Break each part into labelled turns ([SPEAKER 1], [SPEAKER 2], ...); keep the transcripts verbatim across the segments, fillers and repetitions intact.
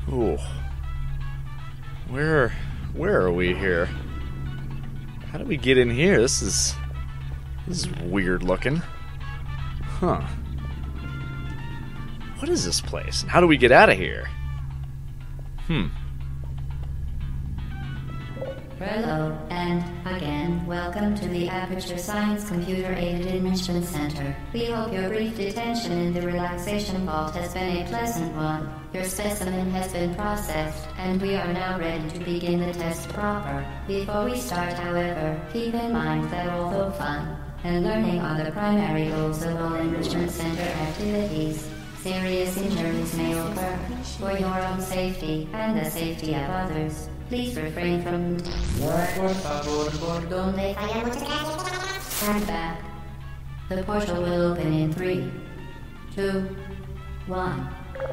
[SPEAKER 1] Ooh. Where, where are we here? How do we get in here? This is, this is weird looking. Huh. What is this place? And how do we get out of here? Hmm.
[SPEAKER 2] Hello, and again, welcome to the Aperture Science Computer-Aided Enrichment Center. We hope your brief detention in the relaxation vault has been a pleasant one. Your specimen has been processed, and we are now ready to begin the test proper. Before we start, however, keep in mind that although fun and learning are the primary goals of all Enrichment Center activities, serious injuries may occur. For your own safety and the safety of others, please refrain from stand back. The portal will open in three, two, one.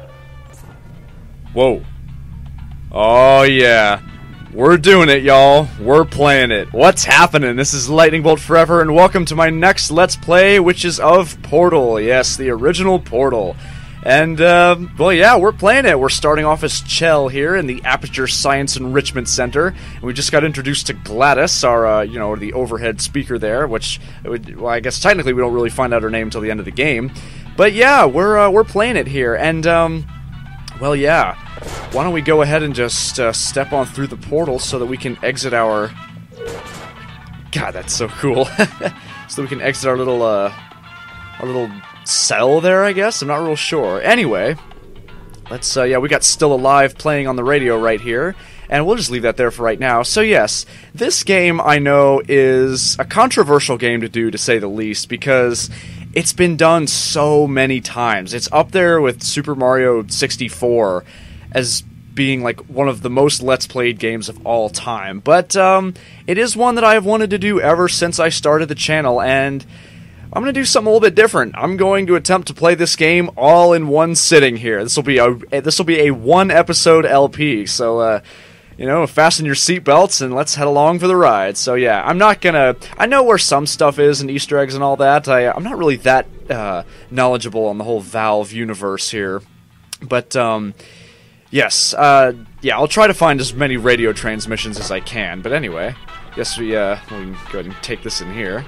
[SPEAKER 1] Whoa. Oh yeah. We're doing it, y'all. We're playing it. What's happening? This is Lightning Bolt Forever, and welcome to my next Let's Play, which is of Portal. Yes, the original Portal. And, uh, well, yeah, we're playing it. We're starting off as Chell here in the Aperture Science Enrichment Center. And we just got introduced to GLaDOS, our, uh, you know, the overhead speaker there, which, well, I guess technically we don't really find out her name until the end of the game. But, yeah, we're, uh, we're playing it here. And, um, well, yeah, why don't we go ahead and just, uh, step on through the portal so that we can exit our... God, that's so cool. So that we can exit our little, uh, our little... cell there, I guess? I'm not real sure. Anyway, let's, uh, yeah, we got Still Alive playing on the radio right here, and we'll just leave that there for right now. So yes, this game, I know, is a controversial game to do, to say the least, because it's been done so many times. It's up there with Super Mario sixty-four as being, like, one of the most Let's Played games of all time. But, um, it is one that I have wanted to do ever since I started the channel, and I'm going to do something a little bit different. I'm going to attempt to play this game all in one sitting here. This will be a this will be a one episode L P. So uh, you know, fasten your seatbelts and let's head along for the ride. So yeah, I'm not gonna. I know where some stuff is and Easter eggs and all that. I I'm not really that uh, knowledgeable on the whole Valve universe here, but um, yes, uh, yeah, I'll try to find as many radio transmissions as I can. But anyway, guess we uh, we can go ahead and take this in here.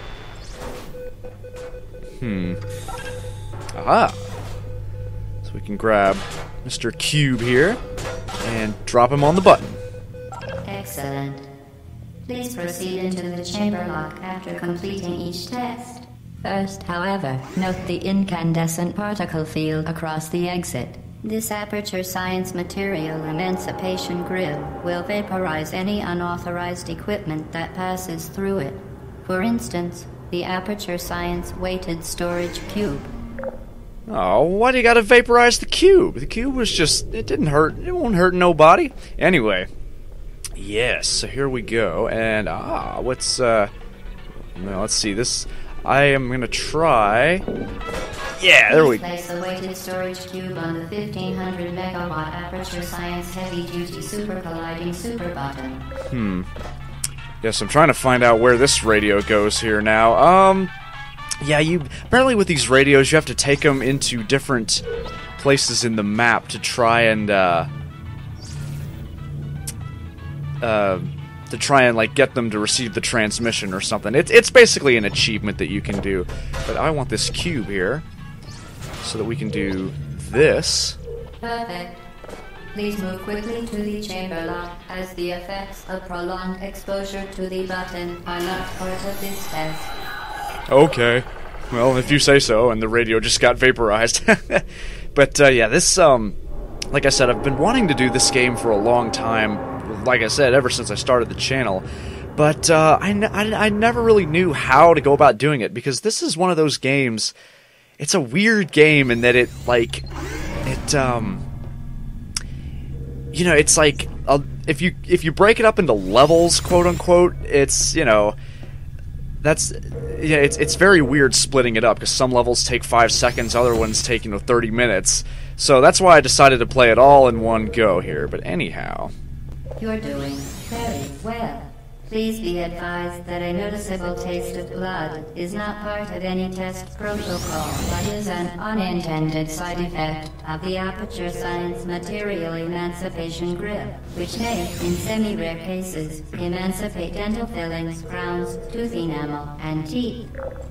[SPEAKER 1] Hmm. Aha! So we can grab Mister Cube here and drop him on the button.
[SPEAKER 2] Excellent. Please proceed into the chamber lock after completing each test. First, however, note the incandescent particle field across the exit. This Aperture Science Material Emancipation Grill will vaporize any unauthorized equipment that passes through it. For instance, the Aperture Science Weighted Storage Cube.
[SPEAKER 1] Oh, why do you gotta vaporize the cube? The cube was just, it didn't hurt, it won't hurt nobody. Anyway, yes, so here we go, and ah, what's, uh, no, let's see, this, I am gonna try, yeah, there we go.
[SPEAKER 2] Place a weighted storage cube on the fifteen hundred megawatt Aperture Science Heavy Duty Super Colliding Super Button.
[SPEAKER 1] Hmm. Yes, I'm trying to find out where this radio goes here now. Um, yeah, you apparently with these radios, you have to take them into different places in the map to try and, uh, uh, to try and, like, get them to receive the transmission or something. It's, it's basically an achievement that you can do. But I want this cube here so that we can do this.
[SPEAKER 2] Perfect. Please move quickly to the chamber lock, as the effects of prolonged exposure to the button are not part of this test.
[SPEAKER 1] Okay. Well, if you say so, and the radio just got vaporized. But, uh, yeah, this, um, like I said, I've been wanting to do this game for a long time, like I said, ever since I started the channel. But, uh, I, n I, I never really knew how to go about doing it, because this is one of those games, it's a weird game in that it, like, it, um... you know, it's like, uh, if you if you break it up into levels, quote unquote, it's, you know, that's, yeah, it's it's very weird splitting it up, because some levels take five seconds, other ones take, you know, thirty minutes. So that's why I decided to play it all in one go here. But anyhow,
[SPEAKER 2] you're doing very well. Please be advised that a noticeable taste of blood is not part of any test protocol, but is an unintended side effect of the Aperture Science Material Emancipation Grip, which may, in semi-rare cases, emancipate dental fillings, crowns, tooth enamel, and teeth.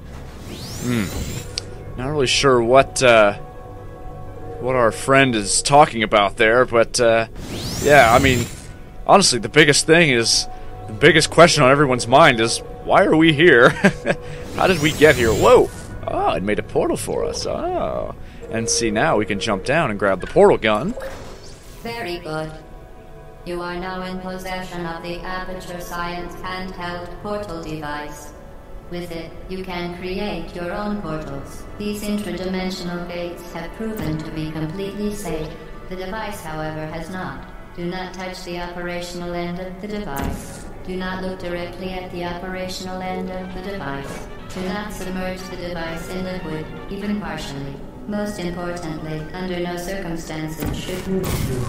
[SPEAKER 1] Hmm. Not really sure what, uh, what our friend is talking about there, but, uh, yeah, I mean, honestly, the biggest thing is... The biggest question on everyone's mind is, why are we here? How did we get here? Whoa! Oh, it made a portal for us. Oh. And see, now we can jump down and grab the portal gun.
[SPEAKER 2] Very good. You are now in possession of the Aperture Science handheld portal device. With it, you can create your own portals. These interdimensional gates have proven to be completely safe. The device, however, has not. Do not touch the operational end of the device. Do not look directly at the operational end of the device. Do not submerge the device in liquid, even partially. Most importantly, under no circumstances should you...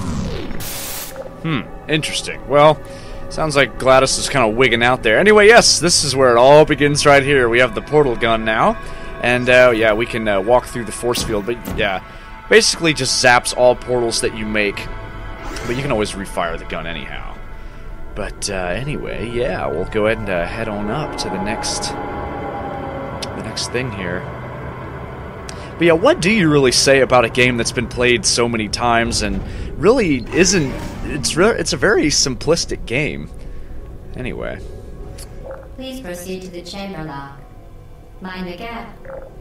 [SPEAKER 1] Hmm, interesting. Well, sounds like GLaDOS is kind of wigging out there. Anyway, yes, this is where it all begins right here. We have the portal gun now. And, uh, yeah, we can uh, walk through the force field. But, yeah, basically just zaps all portals that you make. But you can always refire the gun anyhow. But uh, anyway, yeah, we'll go ahead and uh, head on up to the next, the next thing here. But yeah, what do you really say about a game that's been played so many times and really isn't? It's re it's a very simplistic game. Anyway.
[SPEAKER 2] Please proceed to the chamber lock. Mind the gap.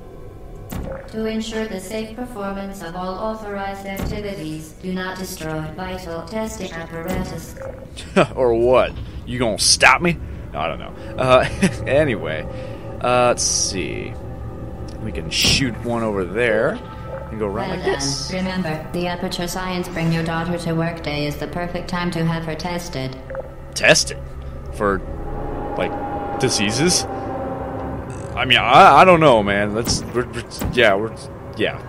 [SPEAKER 2] To ensure the safe performance of all authorized activities, do not destroy vital testing apparatus.
[SPEAKER 1] Or what? You gonna stop me? I don't know. Uh, anyway, uh, let's see. We can shoot one over there and go around
[SPEAKER 2] well
[SPEAKER 1] like
[SPEAKER 2] done.
[SPEAKER 1] this.
[SPEAKER 2] Remember, the Aperture Science Bring Your Daughter to Work Day is the perfect time to have her tested.
[SPEAKER 1] Tested? For, like, diseases? I mean, I, I don't know, man. Let's, we're, we're, yeah, we're, yeah.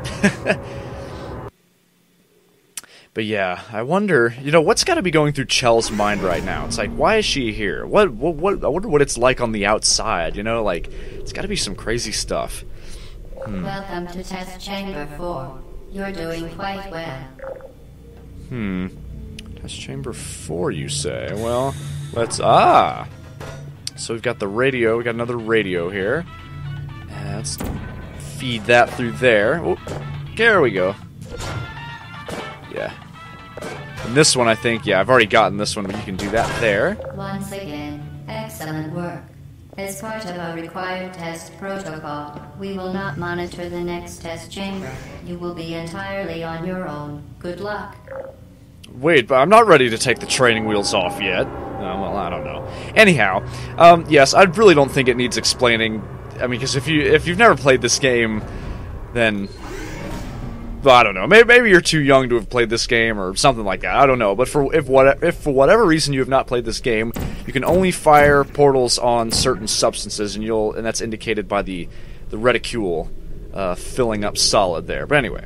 [SPEAKER 1] But yeah, I wonder, you know, what's got to be going through Chell's mind right now? It's like, why is she here? What, what, what, I wonder what it's like on the outside, you know? Like, it's got to be some crazy stuff. Hmm.
[SPEAKER 2] Welcome to Test Chamber four. You're doing quite well.
[SPEAKER 1] Hmm. Test Chamber four, you say? Well, let's, ah! So we've got the radio, we got another radio here. Uh, let's feed that through there. Oh, there we go. Yeah. And this one, I think, yeah, I've already gotten this one, but you can do that there.
[SPEAKER 2] Once again, excellent work. As part of our required test protocol, we will not monitor the next test chamber. You will be entirely on your own. Good luck.
[SPEAKER 1] Wait, but I'm not ready to take the training wheels off yet. No, well, I don't know. Anyhow, um, yes, I really don't think it needs explaining. I mean, because if you if you've never played this game, then well, I don't know. Maybe, maybe you're too young to have played this game or something like that. I don't know. But for if what if for whatever reason you have not played this game, you can only fire portals on certain substances, and you'll and that's indicated by the the reticule uh, filling up solid there. But anyway,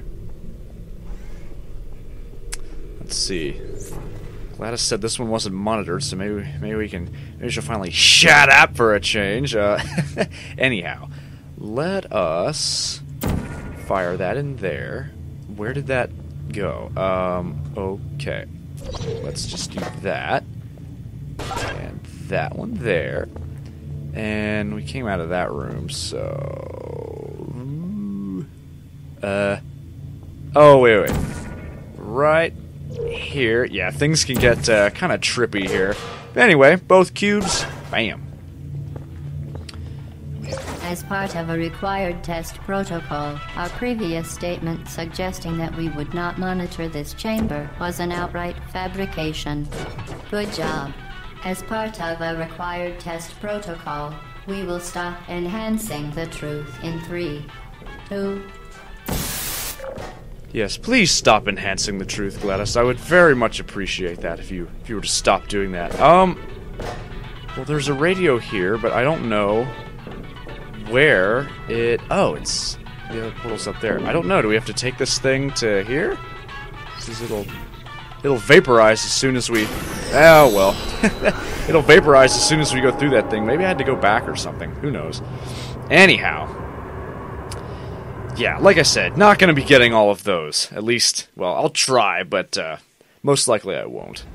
[SPEAKER 1] let's see. GLaDOS said this one wasn't monitored, so maybe maybe we can maybe she'll finally shut up for a change. Uh, anyhow, let us fire that in there. Where did that go? Um, okay. Let's just do that. And that one there. And we came out of that room, so... Uh... Oh, wait, wait. Right here. Yeah, things can get uh, kind of trippy here. But anyway, both cubes. Bam.
[SPEAKER 2] As part of a required test protocol, our previous statement suggesting that we would not monitor this chamber was an outright fabrication. Good job. As part of a required test protocol, we will stop enhancing the truth in three, two...
[SPEAKER 1] Yes, please stop enhancing the truth, GLaDOS. I would very much appreciate that if you if you were to stop doing that. Um, well, there's a radio here, but I don't know where it... Oh, it's... The other portal's up there. I don't know. Do we have to take this thing to here? This little it'll vaporize as soon as we... Oh, well. It'll vaporize as soon as we go through that thing. Maybe I had to go back or something. Who knows? Anyhow. Yeah, like I said, not going to be getting all of those. At least, well, I'll try, but uh, most likely I won't.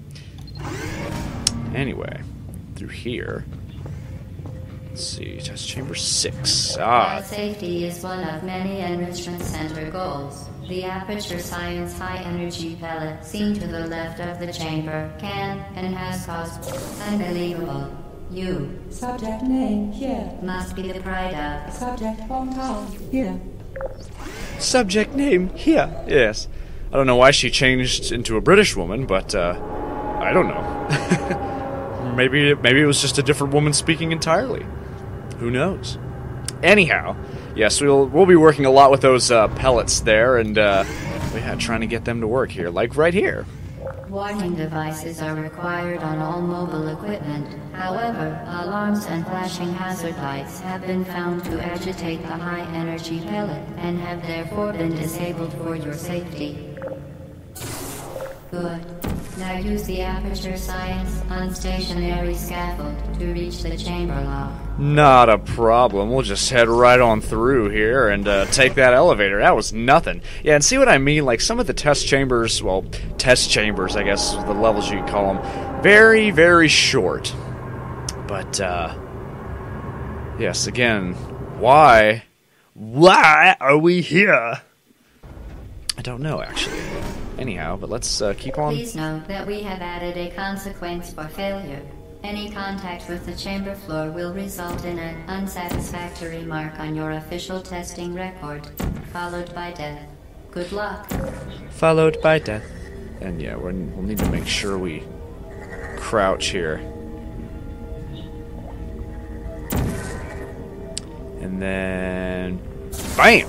[SPEAKER 1] Anyway, through here... Let's see, test chamber six. Ah.
[SPEAKER 2] While safety is one of many Enrichment Center goals, the Aperture Science high-energy pellet seen to the left of the chamber can and has caused unbelievable. You.
[SPEAKER 3] Subject name here.
[SPEAKER 2] Must be the pride of.
[SPEAKER 3] Subject hometown here.
[SPEAKER 1] Subject name here. Yes. I don't know why she changed into a British woman, but uh, I don't know. maybe maybe it was just a different woman speaking entirely. Who knows? Anyhow, yes, we'll we'll be working a lot with those uh, pellets there, and uh, yeah, trying to get them to work here, like right here.
[SPEAKER 2] Warning devices are required on all mobile equipment. However, alarms and flashing hazard lights have been found to agitate the high-energy pellet and have therefore been disabled for your safety. Good. Now use the Aperture Science unstationary scaffold to reach the chamber lock.
[SPEAKER 1] Not a problem. We'll just head right on through here and uh, take that elevator. That was nothing. Yeah, and see what I mean? Like, some of the test chambers, well, test chambers, I guess, the levels you could call them, very, very short. But, uh, yes, again, why? Why are we here? I don't know, actually. Anyhow, but let's uh, keep on...
[SPEAKER 2] Please note that we have added a consequence for failure. Any contact with the chamber floor will result in an unsatisfactory mark on your official testing record, followed by death. Good luck.
[SPEAKER 1] Followed by death. And yeah, we're, we'll need to make sure we crouch here. And then... Bam!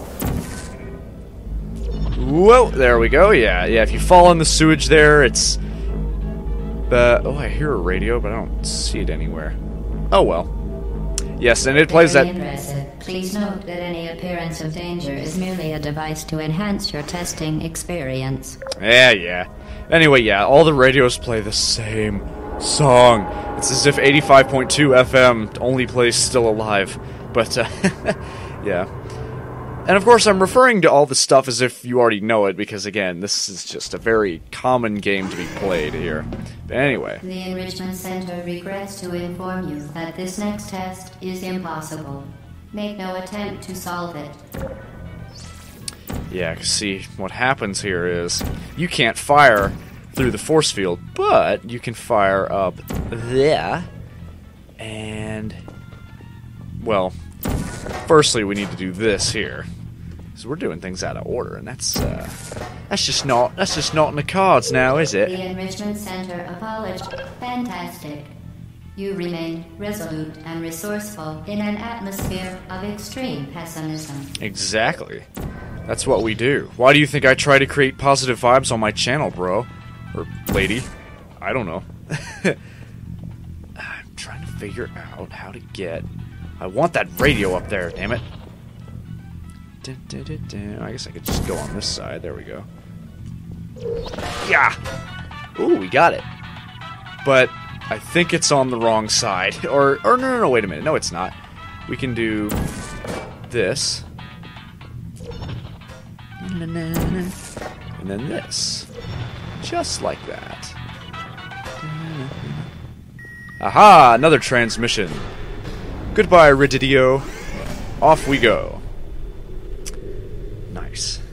[SPEAKER 1] Whoa, there we go. Yeah, yeah, if you fall in the sewage there, it's... Uh, oh, I hear a radio, but I don't see it anywhere. Oh, well. Yes, and it plays
[SPEAKER 2] Very
[SPEAKER 1] that...
[SPEAKER 2] impressive. Please note that any appearance of danger is merely a device to enhance your testing experience.
[SPEAKER 1] Yeah, yeah. Anyway, yeah, all the radios play the same song. It's as if eighty-five point two F M only plays Still Alive. But, uh, yeah. And of course, I'm referring to all the stuff as if you already know it, because again, this is just a very common game to be played here. But anyway.
[SPEAKER 2] The Enrichment Center regrets to inform you that this next test is impossible. Make no attempt to solve it.
[SPEAKER 1] Yeah, 'cause see, what happens here is, you can't fire through the force field, but you can fire up there, and, well... Firstly, we need to do this here, because we're doing things out of order, and that's uh, that's just not that's just not in the cards now, is it?
[SPEAKER 2] The Enrichment Center apologized. Fantastic. You remain resolute and resourceful in an atmosphere of extreme pessimism.
[SPEAKER 1] Exactly. That's what we do. Why do you think I try to create positive vibes on my channel, bro? Or lady? I don't know. I'm trying to figure out how to get... I want that radio up there, damn it. Dun, dun, dun, dun. I guess I could just go on this side. There we go. Yeah! Ooh, we got it. But I think it's on the wrong side. Or, or no, no, no, wait a minute. No, it's not. We can do this. And then this. Just like that. Aha! Another transmission. Goodbye, Rididio. Off we go. Nice.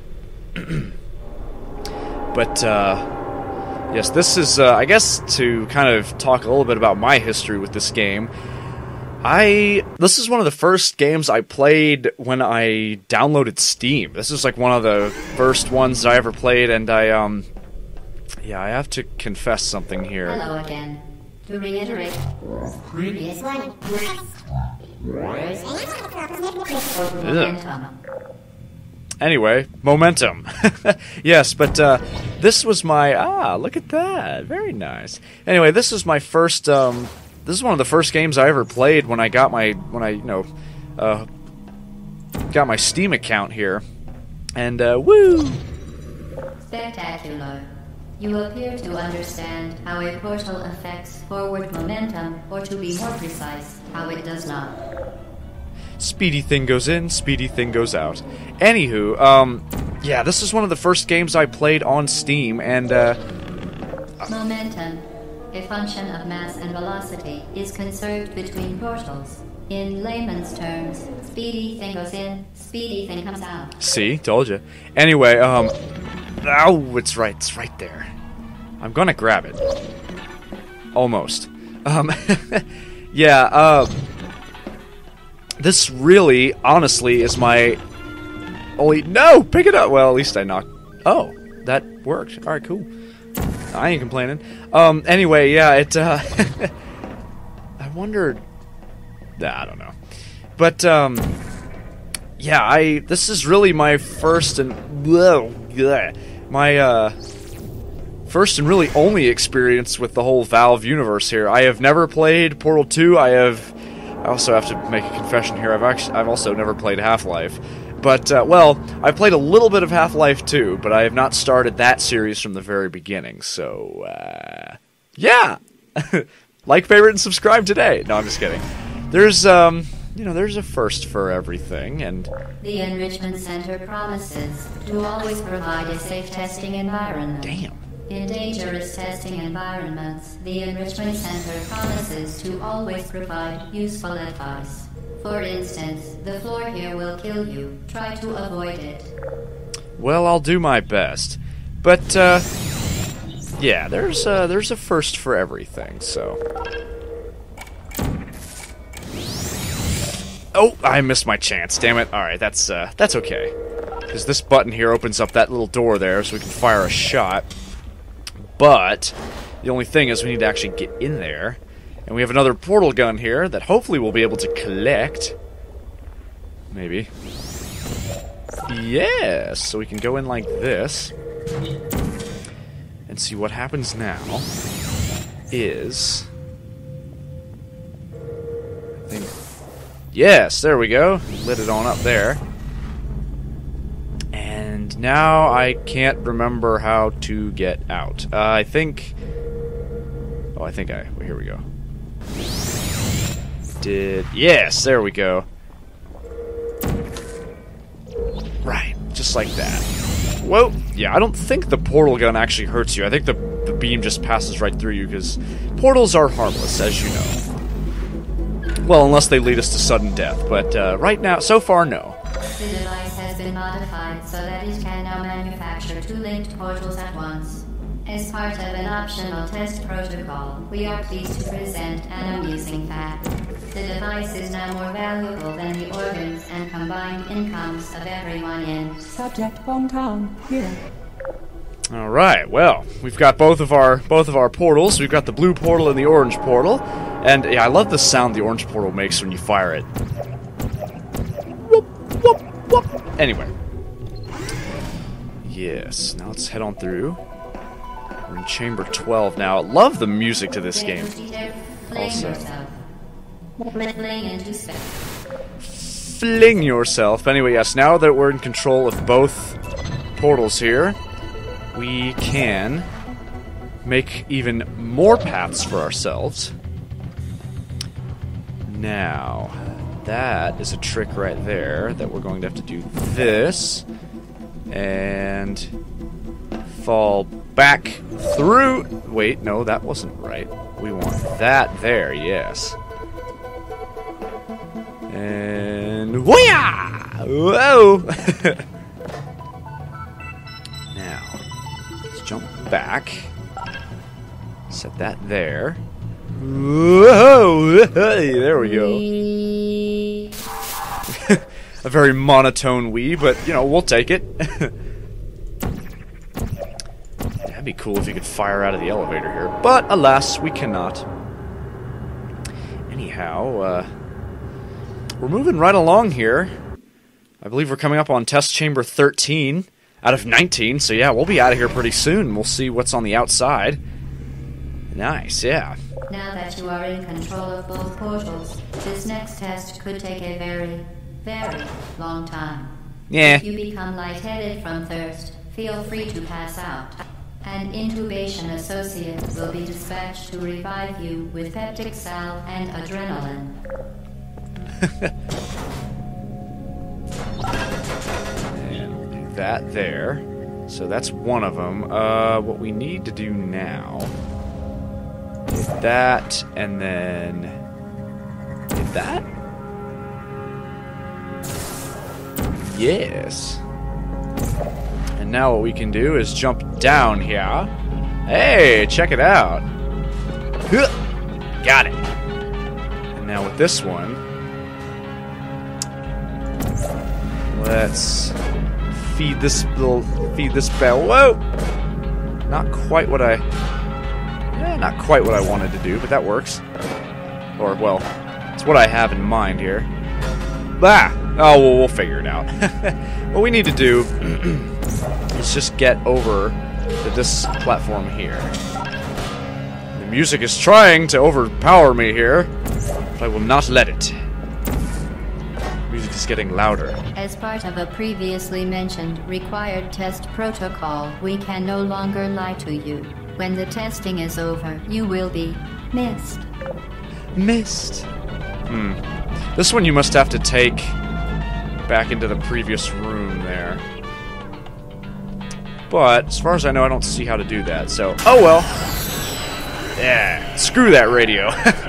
[SPEAKER 1] But, uh... yes, this is, uh, I guess, to kind of talk a little bit about my history with this game. I... This is one of the first games I played when I downloaded Steam. This is, like, one of the first ones that I ever played, and I, um... yeah, I have to confess something here.
[SPEAKER 2] Hello again. To reiterate, previous one. Momentum.
[SPEAKER 1] Anyway, momentum. Yes, but uh, this was my... Ah, look at that. Very nice. Anyway, this is my first... Um, this is one of the first games I ever played when I got my... When I, you know... Uh, got my Steam account here. And, uh, woo!
[SPEAKER 2] Spectacular. You appear to understand how a portal affects forward momentum, or to be more precise, how it does not.
[SPEAKER 1] Speedy thing goes in, speedy thing goes out. Anywho, um, yeah, this is one of the first games I played on Steam, and, uh...
[SPEAKER 2] Momentum, a function of mass and velocity, is conserved between portals. In layman's terms, speedy thing goes in, speedy thing comes out.
[SPEAKER 1] See? Told you. Anyway, um... ow, it's right, it's right there. I'm gonna grab it. Almost. Um, yeah, uh... this really, honestly, is my only... No! Pick it up! Well, at least I knocked... Oh, that worked. Alright, cool. I ain't complaining. Um, anyway, yeah, it, uh... I wondered... I don't know. But, um... yeah, I... This is really my first and... Whoa, bleh, my, uh... first and really only experience with the whole Valve universe here. I have never played Portal two. I have... I also have to make a confession here. I've actually... I've also never played Half-Life. But, uh, well, I've played a little bit of Half-Life two, but I have not started that series from the very beginning, so, uh... yeah! Like, favorite, and subscribe today! No, I'm just kidding. There's, um... you know, there's a first for everything, and...
[SPEAKER 2] The Enrichment Center promises to always provide a safe testing environment.
[SPEAKER 1] Damn.
[SPEAKER 2] In dangerous testing environments, the Enrichment Center promises to always provide useful advice. For instance, the floor here will kill you. Try to avoid it.
[SPEAKER 1] Well, I'll do my best. But, uh... yeah, there's, uh, there's a first for everything, so... Oh, I missed my chance, damn it. Alright, that's, uh, that's okay. Because this button here opens up that little door there so we can fire a shot. But, the only thing is we need to actually get in there. And we have another portal gun here that hopefully we'll be able to collect. Maybe. Yes, so we can go in like this. And see what happens now is... I think... Yes, there we go. Lit it on up there. And now I can't remember how to get out. Uh, I think... Oh, I think I... Well, here we go. Did... Yes, there we go. Right, just like that. Whoa! Yeah, I don't think the portal gun actually hurts you. I think the, the beam just passes right through you, because portals are harmless, as you know. Well, unless they lead us to sudden death, but uh, right now, so far, no.
[SPEAKER 2] The device has been modified so that it can now manufacture two linked portals at once. As part of an optional test protocol, we are pleased to present an amusing fact. The device is now more valuable than the organs and combined incomes of everyone in
[SPEAKER 3] Subject hometown here.
[SPEAKER 1] All right. Well, we've got both of our both of our portals. We've got the blue portal and the orange portal, and yeah, I love the sound the orange portal makes when you fire it. Whoop, whoop, whoop. Anyway, yes. Now let's head on through. We're in chamber twelve now. Love the music to this game. Also. Fling yourself. Anyway, yes, now that we're in control of both portals here, we can make even more paths for ourselves. Now, that is a trick right there that we're going to have to do this and fall back through. Wait, no, that wasn't right. We want that there, yes. And whoa! Whoa! Now, let's jump back. Set that there. Whoa! Hey, there we go. A very monotone wee, but you know, we'll take it. That'd be cool if you could fire out of the elevator here, but alas, we cannot. Anyhow, uh, we're moving right along here. I believe we're coming up on test chamber thirteen out of nineteen, so yeah, we'll be out of here pretty soon. We'll see what's on the outside. Nice, yeah.
[SPEAKER 2] Now that you are in control of both portals, this next test could take a very, very long time.
[SPEAKER 1] Yeah.
[SPEAKER 2] If you become lightheaded from thirst, feel free to pass out. And An intubation associate will be dispatched to revive you with peptic salve and adrenaline.
[SPEAKER 1] And that there. So that's one of them. Uh, what we need to do now is that, and then is that? Yes. And now what we can do is jump down here. Hey, check it out. Got it. And now with this one, let's feed this little, feed this bell. Whoa! Not quite what I, yeah, not quite what I wanted to do, but that works. Or, well, it's what I have in mind here. Bah! Oh, well, we'll figure it out. What we need to do is just get over to this platform here. The music is trying to overpower me here, but I will not let it. The music is getting louder.
[SPEAKER 2] As part of a previously mentioned required test protocol, we can no longer lie to you. When the testing is over, you will be missed.
[SPEAKER 1] Missed. Hmm. This one you must have to take back into the previous room there. But, as far as I know, I don't see how to do that, so... Oh well! Yeah, screw that radio.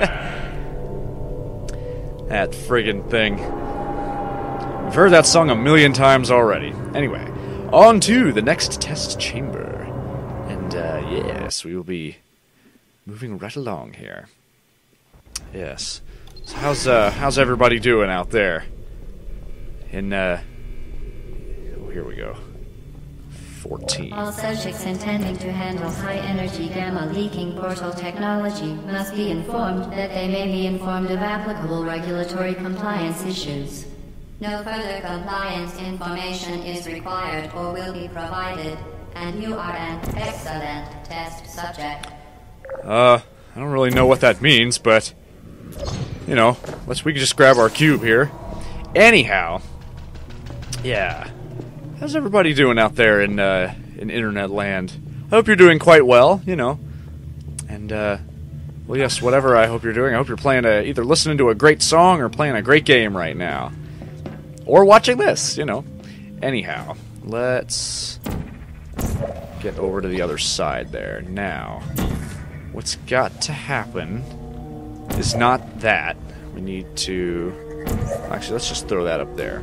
[SPEAKER 1] That friggin' thing. I've heard that song a million times already. Anyway, on to the next test chamber. And, uh, yes, we will be moving right along here. Yes. So how's, uh, how's everybody doing out there? In, uh... oh, here we go. fourteen.
[SPEAKER 2] All subjects intending to handle high-energy gamma-leaking portal technology must be informed that they may be informed of applicable regulatory compliance issues. No further compliance information is required or will be provided, and you are an excellent test subject.
[SPEAKER 1] Uh, I don't really know what that means, but... you know, let's we can just grab our cube here. Anyhow... yeah. How's everybody doing out there in uh, in internet land? I hope you're doing quite well, you know. And, uh, well, yes, whatever I hope you're doing. I hope you're playing a, either listening to a great song or playing a great game right now. Or watching this, you know. Anyhow, let's get over to the other side there. Now, what's got to happen is not that. We need to... actually, let's just throw that up there.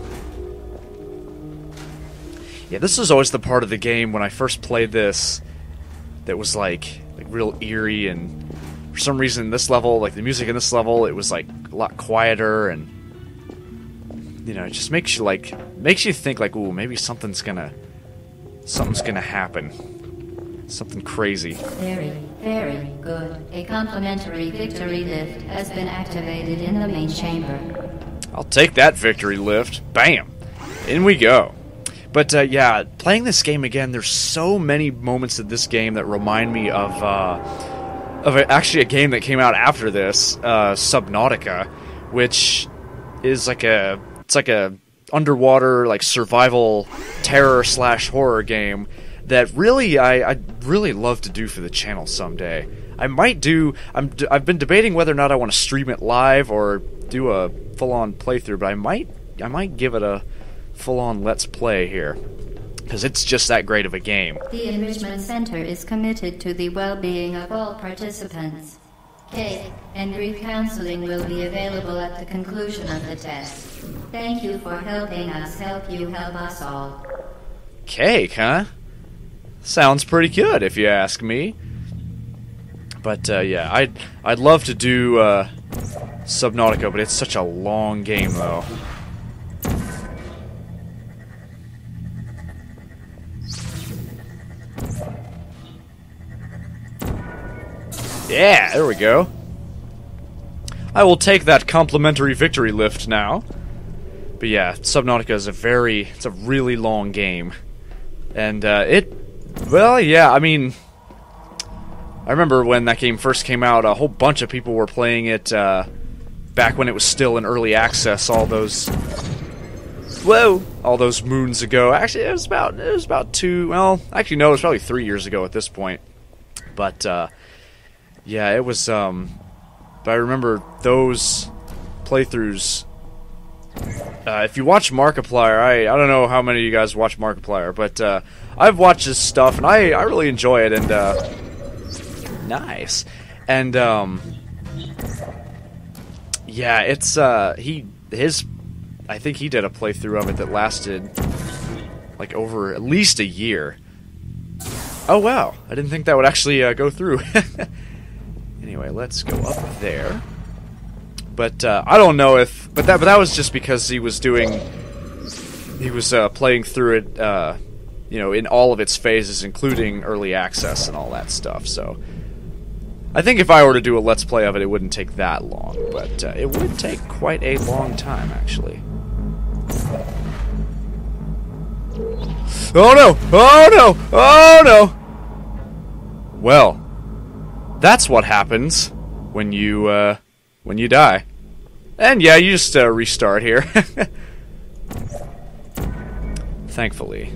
[SPEAKER 1] Yeah, this is always the part of the game when I first played this that was like, like real eerie, and for some reason this level, like the music in this level, it was like a lot quieter, and you know, it just makes you like makes you think like, ooh, maybe something's gonna something's gonna happen. Something crazy.
[SPEAKER 2] Very, very good. A complimentary victory lift has been activated in the main chamber.
[SPEAKER 1] I'll take that victory lift. Bam! In we go. But, uh, yeah, playing this game again, there's so many moments of this game that remind me of, uh, of a, actually a game that came out after this, uh, Subnautica, which is like a, it's like a underwater, like, survival terror slash horror game that really, I, I'd really love to do for the channel someday. I might do, I'm, I've been debating whether or not I want to stream it live or do a full-on playthrough, but I might, I might give it a full-on let's play here, because it's just that great of a game.
[SPEAKER 2] The Enrichment Center is committed to the well-being of all participants. Cake and grief counseling will be available at the conclusion of the test. Thank you for helping us help you help us all.
[SPEAKER 1] Cake, huh? Sounds pretty good, if you ask me. But, uh, yeah, I'd, I'd love to do, uh, Subnautica, but it's such a long game, though. Yeah, there we go. I will take that complimentary victory lift now. But yeah, Subnautica is a very, it's a really long game. And, uh, it, well, yeah, I mean, I remember when that game first came out, a whole bunch of people were playing it, uh, back when it was still in early access, all those, Whoa! All those moons ago. Actually, it was about it was about two. Well, actually, no, it was probably three years ago at this point. But uh, yeah, it was. Um, but I remember those playthroughs. Uh, if you watch Markiplier, I I don't know how many of you guys watch Markiplier, but uh, I've watched his stuff and I I really enjoy it. And uh, nice. And um, yeah, it's uh, he his. I think he did a playthrough of it that lasted like over at least a year. Oh wow, I didn't think that would actually uh, go through. Anyway, let's go up there. But uh, I don't know if, but that, but that was just because he was doing, he was uh, playing through it, uh, you know, in all of its phases, including early access and all that stuff. So I think if I were to do a let's play of it, it wouldn't take that long, but uh, it would take quite a long time, actually. Oh no! Oh no! Oh no! Well, that's what happens when you, uh, when you die. And yeah, you just uh, restart here. Thankfully.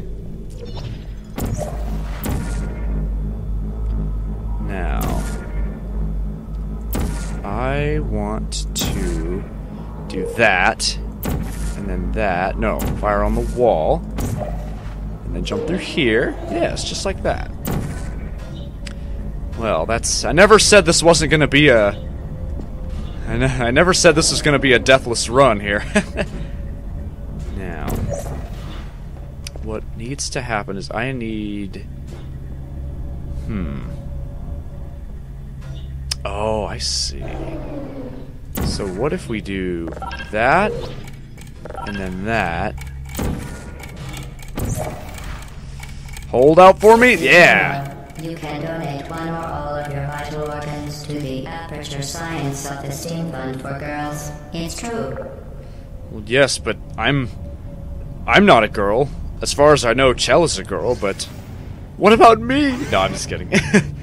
[SPEAKER 1] Now, I want to do that, and then that. No, fire on the wall. And then jump through here. Yes, just like that. Well, that's... I never said this wasn't going to be a... I, n I never said this was going to be a deathless run here. Now, what needs to happen is I need... Hmm. Oh, I see. So what if we do that, and then that... Hold out for me? Yeah!
[SPEAKER 2] You can donate one or all of your vital organs to the Aperture Science Self-Esteem Fund for Girls. It's true.
[SPEAKER 1] Well, yes, but I'm... I'm not a girl. As far as I know, Chell is a girl, but... What about me? No, I'm just kidding.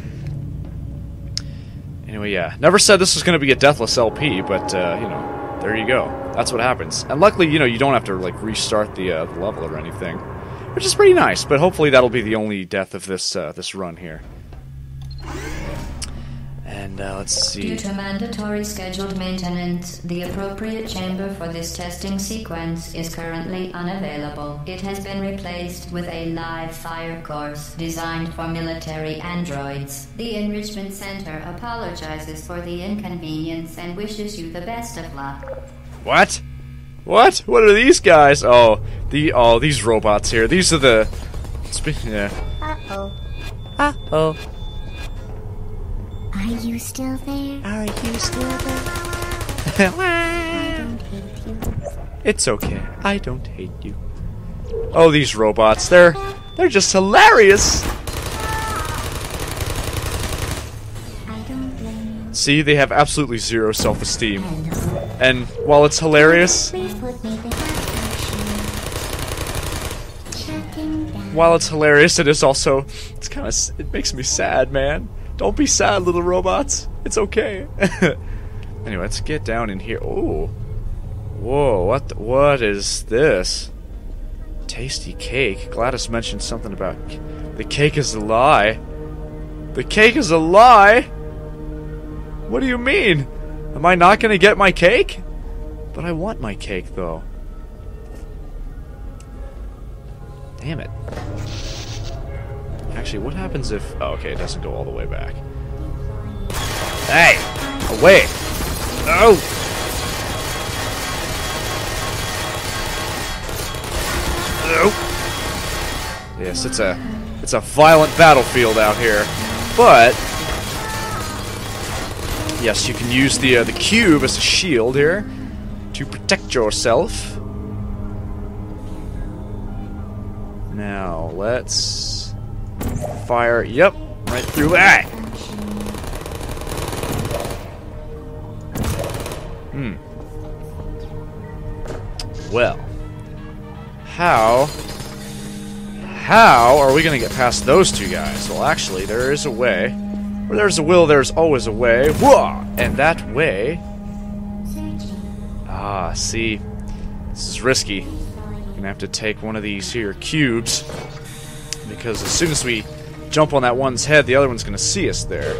[SPEAKER 1] Anyway, yeah. Never said this was going to be a deathless L P, but, uh, you know, there you go. That's what happens. And luckily, you know, you don't have to, like, restart the, uh, the level or anything. Which is pretty nice, but hopefully that'll be the only death of this uh, this run here. And uh, let's see.
[SPEAKER 2] Due to mandatory scheduled maintenance, the appropriate chamber for this testing sequence is currently unavailable. It has been replaced with a live fire course designed for military androids. The Enrichment Center apologizes for the inconvenience and wishes you the best of luck.
[SPEAKER 1] What? What? What are these guys? Oh, the oh these robots here. These are the. Yeah.
[SPEAKER 4] Uh oh.
[SPEAKER 1] Uh oh.
[SPEAKER 4] Are you still there?
[SPEAKER 1] Are you still there?
[SPEAKER 4] I don't hate you.
[SPEAKER 1] It's okay. I don't hate you. Oh, these robots. They're they're just hilarious.
[SPEAKER 4] I don't blame you.
[SPEAKER 1] See, they have absolutely zero self-esteem.
[SPEAKER 4] Hello.
[SPEAKER 1] And while it's hilarious,
[SPEAKER 4] Please put me behind action. Shutting down.
[SPEAKER 1] while it's hilarious, it is also it's kind of it makes me sad, man. Don't be sad, little robots. It's okay. Anyway, let's get down in here. Oh, whoa! What? The, what is this? Tasty cake. GLaDOS mentioned something about the cake is a lie. The cake is a lie. What do you mean? Am I not gonna get my cake? But I want my cake, though. Damn it. Actually, what happens if... Oh, okay, it doesn't go all the way back. Hey! Away! No! No! Yes, it's a... It's a violent battlefield out here. But... Yes, you can use the uh, the cube as a shield here to protect yourself. Now, let's fire. Yep, right through that. Hmm. Well, how how are we gonna get past those two guys? Well, actually, there is a way. Where there's a will, there's always a way. Whoa! And that way... Ah, see. This is risky. Gonna have to take one of these here cubes, because as soon as we jump on that one's head, the other one's gonna see us there.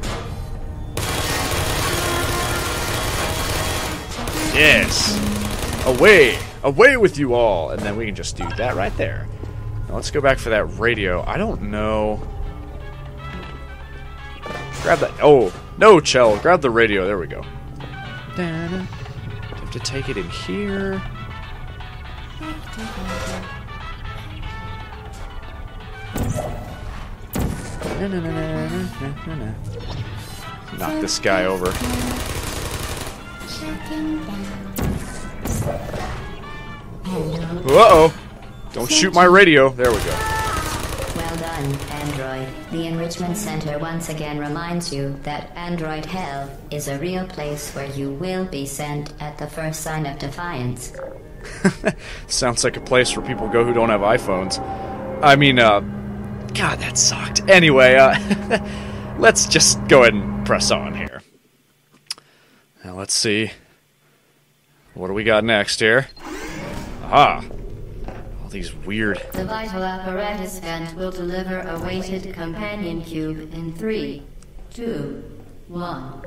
[SPEAKER 1] Yes! Away! Away with you all! And then we can just do that right there. Now let's go back for that radio. I don't know... Grab that... Oh! No, Chell! Grab the radio. There we go. Have to take it in here. Knock this guy over. Uh-oh! Don't shoot my radio. There we go.
[SPEAKER 2] Well done, Android. The Enrichment Center once again reminds you that Android Hell is a real place where you will be sent at the first sign of defiance.
[SPEAKER 1] Sounds like a place where people go who don't have iPhones. I mean, uh... God, that sucked. Anyway, uh... let's just go ahead and press on here. Now, let's see. What do we got next here? Aha! All these weird...
[SPEAKER 2] The vital apparatus vent will deliver a weighted companion cube in three, two, one.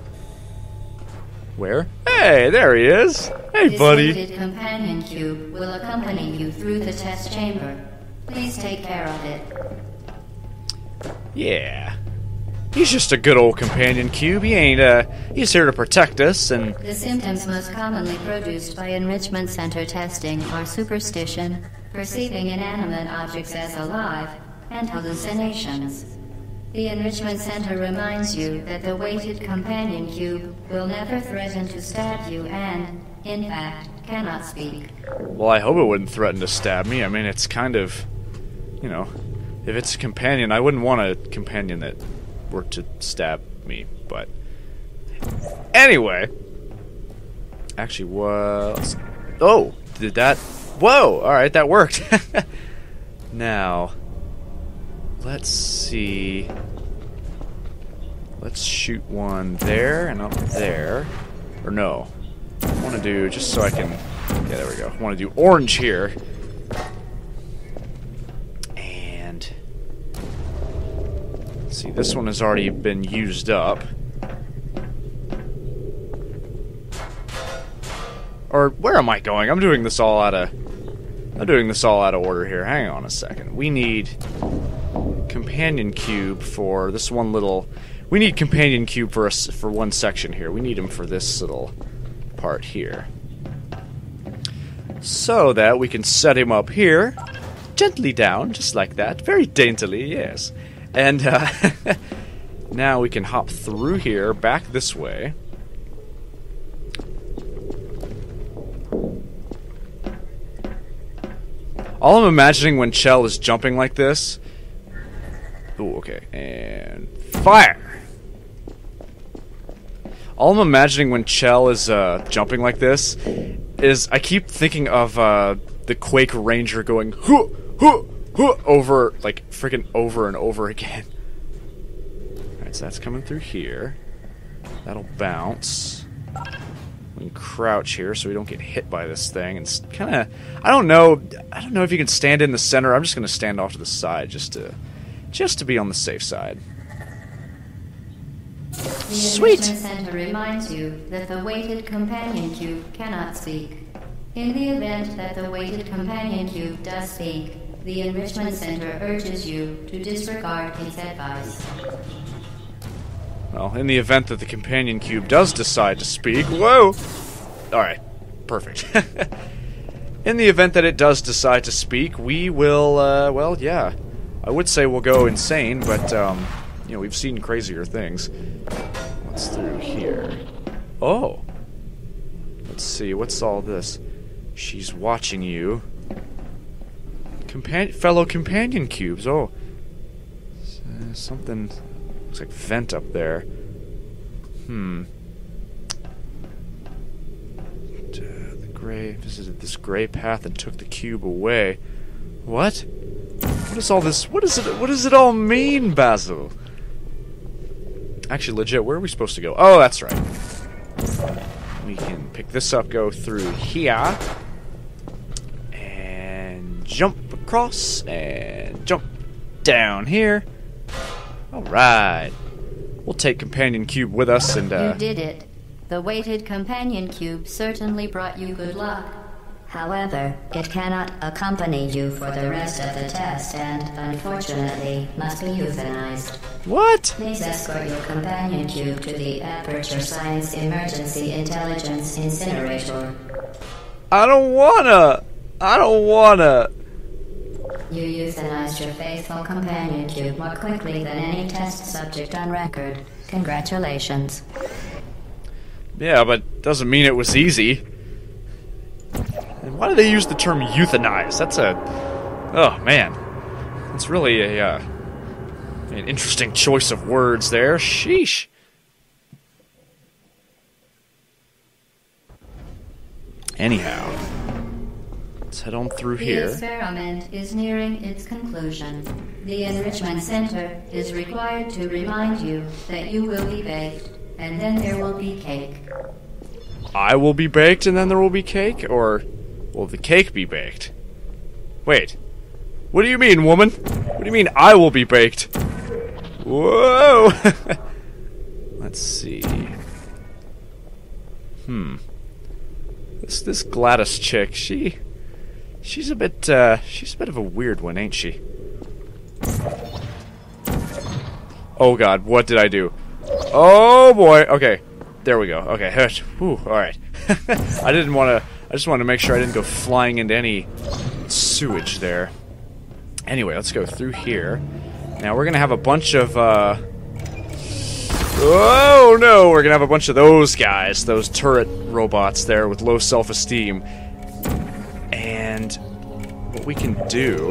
[SPEAKER 1] Where? Hey, there he is! Hey,
[SPEAKER 2] This
[SPEAKER 1] buddy!
[SPEAKER 2] weighted companion cube will accompany you through the test chamber. Please take care of it.
[SPEAKER 1] Yeah. He's just a good old companion cube. He ain't, uh... He's here to protect us, and...
[SPEAKER 2] The symptoms most commonly produced by Enrichment Center testing are superstition, perceiving inanimate objects as alive, and hallucinations. The Enrichment Center reminds you that the weighted companion cube will never threaten to stab you and, in fact, cannot speak.
[SPEAKER 1] Well, I hope it wouldn't threaten to stab me. I mean, it's kind of... You know... If it's a companion, I wouldn't want a companion that were to stab me, but... Anyway... Actually, was... Oh! Did that... Whoa! Alright, that worked! Now... Let's see... Let's shoot one there and up there. Or no. I want to do, just so I can... Yeah, there we go. I want to do orange here. And... Let's see, this one has already been used up. Or, where am I going? I'm doing this all out of... I'm doing this all out of order here. Hang on a second. We need... companion cube for this one little... We need companion cube for us for one section here. We need him for this little part here. So that we can set him up here. Gently down, just like that. Very daintily, yes. And uh, now we can hop through here, back this way. All I'm imagining when Chell is jumping like this... Ooh, okay. And... Fire! All I'm imagining when Chell is uh, jumping like this is I keep thinking of uh, the Quake Ranger going huh, huh, huh, over, like, freaking over and over again. Alright, so that's coming through here. That'll bounce. We can crouch here so we don't get hit by this thing. And kind of, I don't know, I don't know if you can stand in the center. I'm just going to stand off to the side just to, just to be on the safe side.
[SPEAKER 2] The
[SPEAKER 1] Sweet!
[SPEAKER 2] Enrichment Center reminds you that the weighted companion cube cannot speak. In the event that the weighted companion cube does speak, the Enrichment Center urges you to disregard its advice.
[SPEAKER 1] Well, in the event that the companion cube does decide to speak... Whoa! Alright, perfect. In the event that it does decide to speak, we will, uh, well, yeah. I would say we'll go insane, but, um... you know, we've seen crazier things. What's through here? Oh! Let's see, what's all this? She's watching you. Compan- fellow companion cubes, oh. Uh, something... looks like vent up there. Hmm. Uh, the gray... visited this gray path and took the cube away. What? What is all this... What is it... What does it all mean, Basil? Actually, legit, where are we supposed to go? Oh, that's right. We can pick this up, go through here. jump across and jump down here. Alright. We'll take Companion Cube with us and, uh...
[SPEAKER 2] You did it. The weighted Companion Cube certainly brought you good luck. However, it cannot accompany you for the rest of the test and, unfortunately, must be euthanized.
[SPEAKER 1] What?
[SPEAKER 2] Please escort your Companion Cube to the Aperture Science Emergency Intelligence Incinerator.
[SPEAKER 1] I don't wanna! I don't wanna!
[SPEAKER 2] You euthanized your faithful Companion Cube more quickly than any test subject on record. Congratulations.
[SPEAKER 1] Yeah, but doesn't mean it was easy. And why do they use the term euthanize? That's a... Oh, man. It's really a, uh, an interesting choice of words there. Sheesh. Anyhow, let's head on through
[SPEAKER 2] The
[SPEAKER 1] here.
[SPEAKER 2] experiment is nearing its conclusion. The Enrichment Center is required to remind you that you will be baked, and then there will be cake.
[SPEAKER 1] I will be baked and then there will be cake? Or will the cake be baked? Wait. What do you mean, woman? What do you mean I will be baked? Whoa! Let's see. Hmm. This this GLaDOS chick, she she's a bit uh she's a bit of a weird one, ain't she? Oh god, what did I do? Oh boy. Okay. There we go. Okay. Whew, alright. I didn't wanna I just wanted to make sure I didn't go flying into any sewage there. Anyway, let's go through here. Now we're gonna have a bunch of uh oh no, we're gonna have a bunch of those guys, those turret robots there with low self-esteem. And what we can do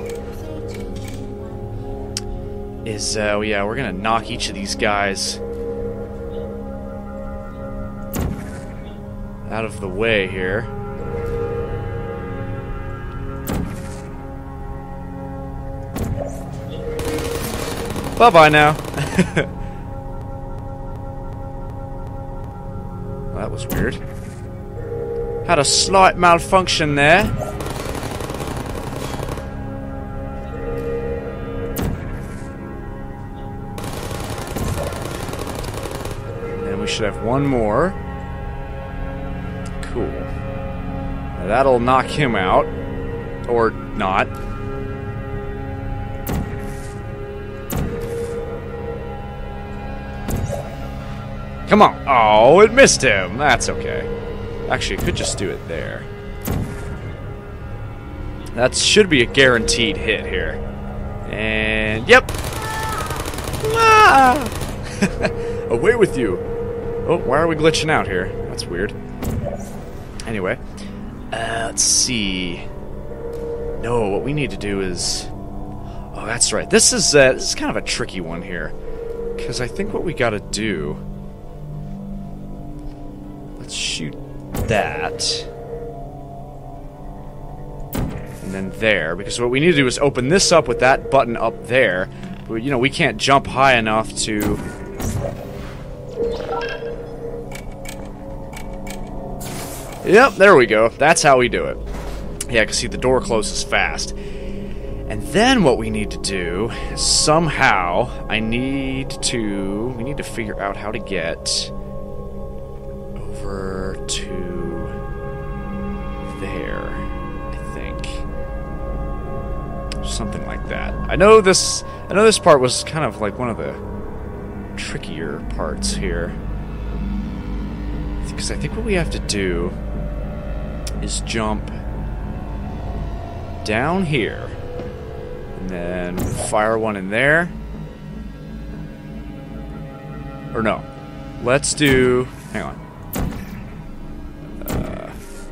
[SPEAKER 1] is, uh, yeah, we're gonna knock each of these guys out of the way here. Bye-bye now. Well, that was weird. Had a slight malfunction there. And we should have one more. Cool. Now that'll knock him out. Or not. Come on. Oh, it missed him. That's okay. Actually, it could just do it there. That should be a guaranteed hit here. And, yep. Ah! Away with you. Oh, why are we glitching out here? That's weird. Anyway. Uh, let's see. No, what we need to do is... Oh, that's right. This is, uh, this is kind of a tricky one here. Because I think what we gotta do... Let's shoot that. And then there. Because what we need to do is open this up with that button up there. But, you know, we can't jump high enough to... Yep, there we go. That's how we do it. Yeah, because see, the door closes fast. And then what we need to do is somehow I need to... We need to figure out how to get over to there, I think. Something like that. I know this I know this part was kind of like one of the trickier parts here. Because I think what we have to do is jump down here and then fire one in there. Or no. Let's do... Hang on. Uh,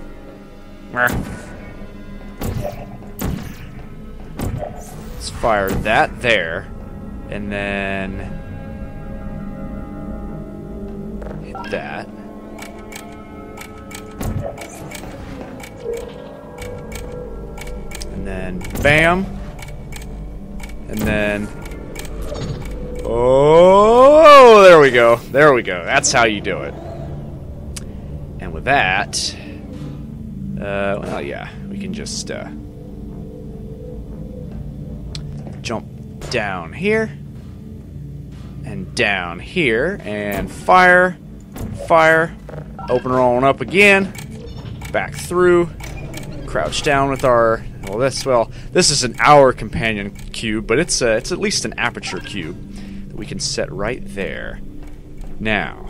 [SPEAKER 1] let's fire that there. And then... hit that. And then bam. And then... Oh, there we go. There we go. That's how you do it. And with that... Uh, well, yeah. We can just, uh... down here, and down here, and fire, fire, open her on up again, back through, crouch down with our, well this, well, this is an hour companion cube, but it's, a, it's at least an aperture cube that we can set right there. Now,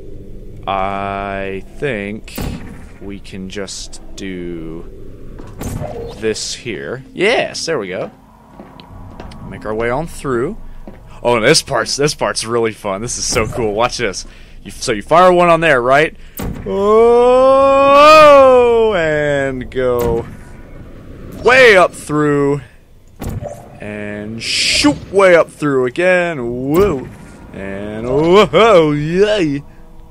[SPEAKER 1] I think we can just do this here. Yes, there we go. Make our way on through. Oh, this part's this part's really fun. This is so cool. Watch this. You, so you fire one on there, right? Oh, and go way up through, and shoot way up through again. Whoa, and whoa, yay!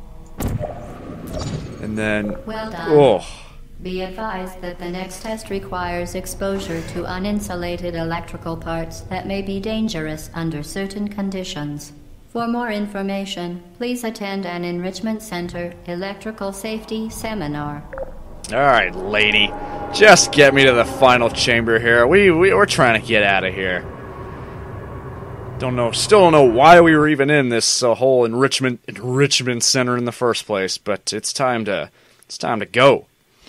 [SPEAKER 1] And then,
[SPEAKER 2] well done.
[SPEAKER 1] Oh.
[SPEAKER 2] Be advised that the next test requires exposure to uninsulated electrical parts that may be dangerous under certain conditions. For more information, please attend an Enrichment Center electrical safety seminar.
[SPEAKER 1] Alright, lady. Just get me to the final chamber here. We, we, we're trying to get out of here. Don't know, still don't know why we were even in this uh, whole enrichment enrichment center in the first place, but it's time to it's time to go.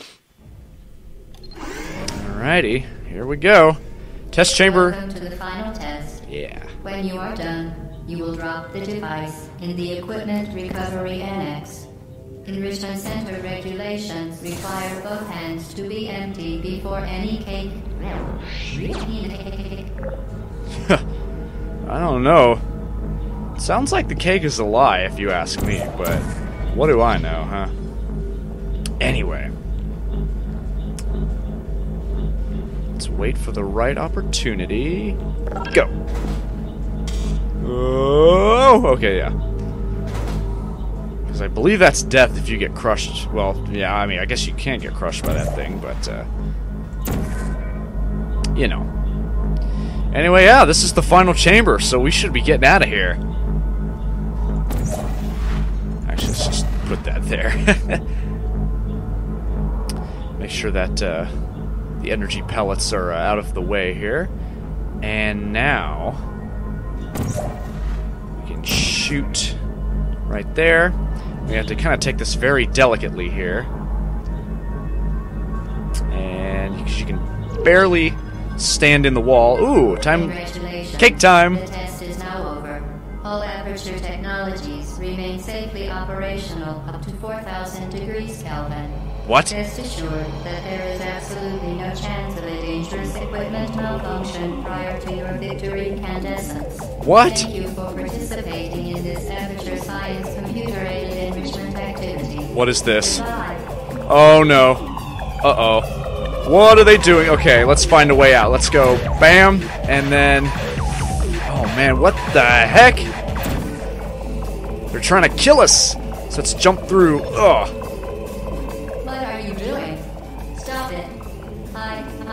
[SPEAKER 1] Alrighty, here we go. Test chamber.
[SPEAKER 2] Welcome to the final test.
[SPEAKER 1] Yeah.
[SPEAKER 2] When you are done, you will drop the device in the Equipment Recovery Annex. Enrichment Center regulations require both hands to be empty before any cake.
[SPEAKER 1] I don't know. Sounds like the cake is a lie, if you ask me, but what do I know, huh? Anyway. Let's wait for the right opportunity. Go! Oh, okay, yeah. Because I believe that's death if you get crushed. Well, yeah, I mean, I guess you can't get crushed by that thing, but, uh... you know. Anyway, yeah, this is the final chamber, so we should be getting out of here. Actually, let's just put that there. Make sure that, uh... the energy pellets are uh, out of the way here. And now we can shoot right there. We have to kind of take this very delicately here. And because you can barely stand in the wall. Ooh, time. Cake time.
[SPEAKER 2] The test is now over. All Aperture technologies remain safely operational up to four thousand degrees Kelvin.
[SPEAKER 1] What?
[SPEAKER 2] Rest assured that there is absolutely no chance of a dangerous equipment malfunction prior to your victory incandescence.
[SPEAKER 1] What?
[SPEAKER 2] Thank you for participating in this Aperture Science computer-aided enrichment activity.
[SPEAKER 1] What is this?
[SPEAKER 2] Goodbye.
[SPEAKER 1] Oh no. Uh-oh. What are they doing? Okay, let's find a way out. Let's go. Bam. And then... oh man, what the heck? They're trying to kill us. So let's jump through. Ugh.
[SPEAKER 2] What are you doing? Stop it. I, I,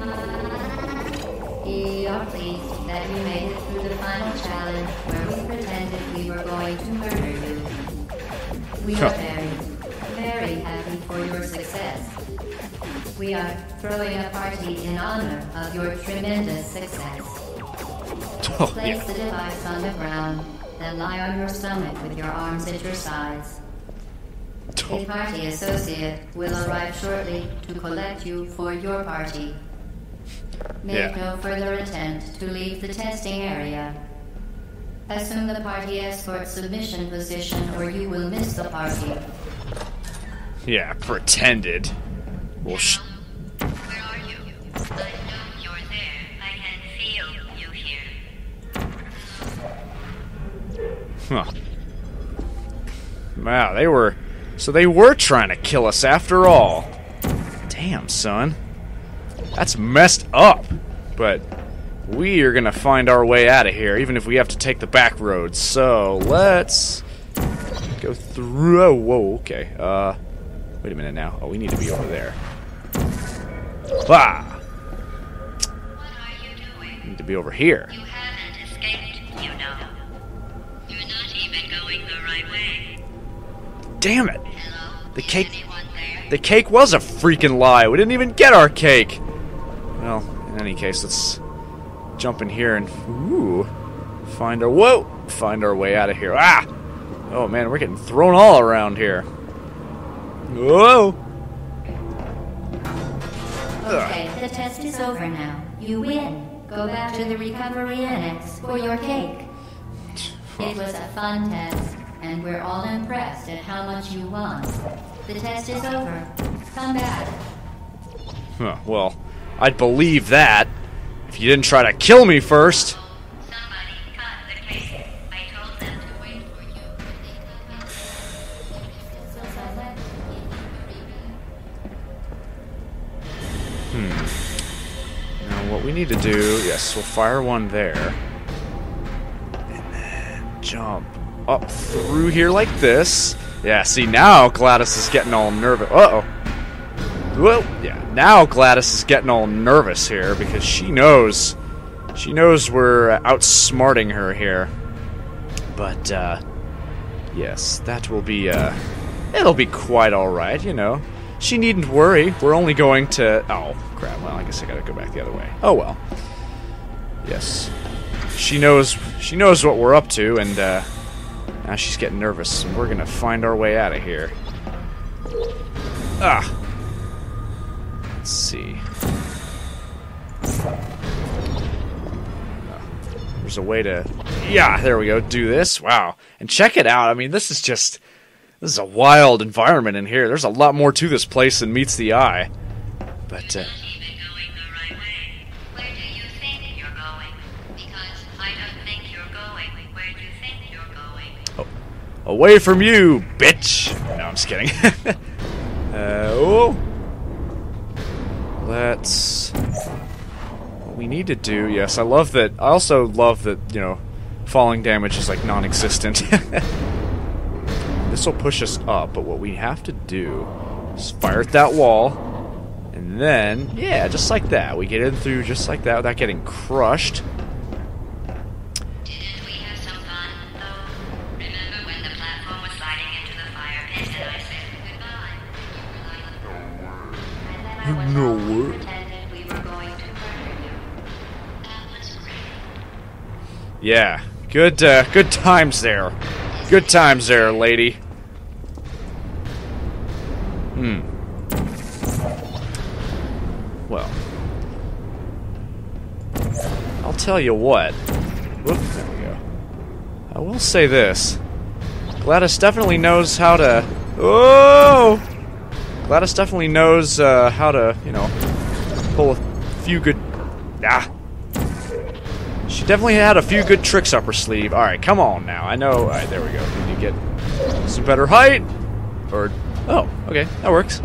[SPEAKER 2] I, we are pleased that you made it through the final challenge where we pretended we were going to murder you. We are very, very happy for your success. We are throwing a party in honor of your tremendous success.
[SPEAKER 1] Oh,
[SPEAKER 2] Place
[SPEAKER 1] yeah.
[SPEAKER 2] the device on the ground, then lie on your stomach with your arms at your sides. A party associate will arrive shortly to collect you for your party. Make
[SPEAKER 1] Yeah.
[SPEAKER 2] no further attempt to leave the testing area. Assume the party escort submission position or you will miss the party.
[SPEAKER 1] Yeah, pretended. Well, sh
[SPEAKER 5] Where are you? I know you're there. I can feel you here.
[SPEAKER 1] huh. Wow, they were... so they were trying to kill us after all. Damn, son. That's messed up. But we are gonna find our way out of here, even if we have to take the back roads. So, let's go through... oh, whoa, okay. Uh, wait a minute now. Oh, we need to be over there. Ah!
[SPEAKER 5] What are you doing?
[SPEAKER 1] Need to be over here.
[SPEAKER 5] You haven't escaped, you know. You're not even going the right way.
[SPEAKER 1] Damn it!
[SPEAKER 5] Hello?
[SPEAKER 1] The
[SPEAKER 5] Is
[SPEAKER 1] cake...
[SPEAKER 5] anyone there?
[SPEAKER 1] The cake was a freaking lie. We didn't even get our cake. Well, in any case, let's jump in here and ooh, find our whoa, find our way out of here. Ah! Oh man, we're getting thrown all around here. Whoa!
[SPEAKER 2] Okay, the test is over now. You win. Go back to the recovery annex for your cake. It was a fun test, and we're all impressed at how much you won. The test is over. Come back.
[SPEAKER 1] Huh, well, I'd believe that if you didn't try to kill me first.
[SPEAKER 5] Somebody cut the cake. I told them to wait for you.
[SPEAKER 1] Now what we need to do, yes, we'll fire one there. And then jump up through here like this. Yeah, see, now GLaDOS is getting all nervous. Uh-oh. Well, yeah, now GLaDOS is getting all nervous here because she knows, she knows we're outsmarting her here. But, uh, yes, that will be, uh, it'll be quite alright, you know. She needn't worry. We're only going to, oh, crap, well, I guess I gotta go back the other way. Oh, well. Yes. She knows, she knows what we're up to, and, uh, now she's getting nervous, and we're gonna find our way out of here. Ah! Let's see. Uh, there's a way to... Yeah, there we go, do this. Wow. And check it out. I mean, this is just... This is a wild environment in here. There's a lot more to this place than meets the eye. But, uh...
[SPEAKER 5] Even going the right way. Where do you think you're going? Because I don't think you're going. Where do you think you're going?
[SPEAKER 1] Oh. Away from you, bitch! No, I'm just kidding. uh, oh... Let's... What we need to do... Yes, I love that... I also love that, you know, falling damage is, like, non-existent. This will push us up, but what we have to do is fire at that wall, and then, yeah, just like that. We get in through just like that without getting crushed.
[SPEAKER 5] Didn't we have some fun, though? Remember when the platform was sliding into the fire pit and I said goodbye? You were like,
[SPEAKER 1] No word.
[SPEAKER 5] pretended we were going to murder you. That was great.
[SPEAKER 1] Yeah, good, uh, good times there. Good times there, lady. Hmm. Well. I'll tell you what. Whoop, there we go. I will say this. GLaDOS definitely knows how to... Oh! GLaDOS definitely knows uh, how to, you know, pull a few good... Ah! She definitely had a few good tricks up her sleeve. Alright, come on now. I know... Alright, there we go. We need to get some better height. Or... Oh, okay. That works.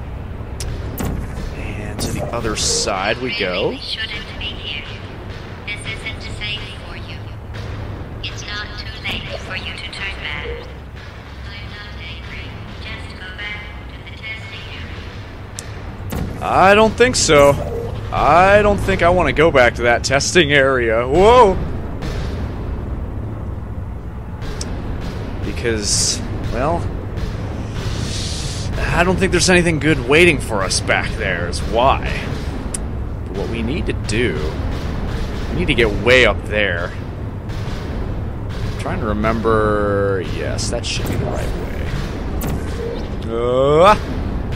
[SPEAKER 1] And to the other side we go.
[SPEAKER 5] We shouldn't be here. This isn't safe for you. It's not too late for you to turn back. I'm not angry. Just go back to the testing area.
[SPEAKER 1] I don't think so. I don't think I want to go back to that testing area. Whoa! Because, well, I don't think there's anything good waiting for us back there, is why. But what we need to do, we need to get way up there. I'm trying to remember, yes, that should be the right way. Uh,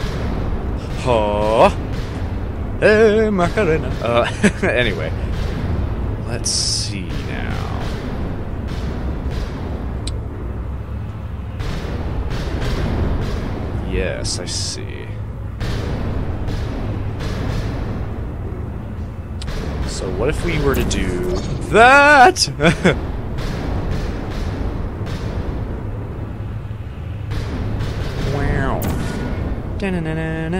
[SPEAKER 1] oh. Hey, Macarena. Uh, anyway, let's see now. Yes, I see. So what if we were to do that? Wow. Da-na-na-na-na.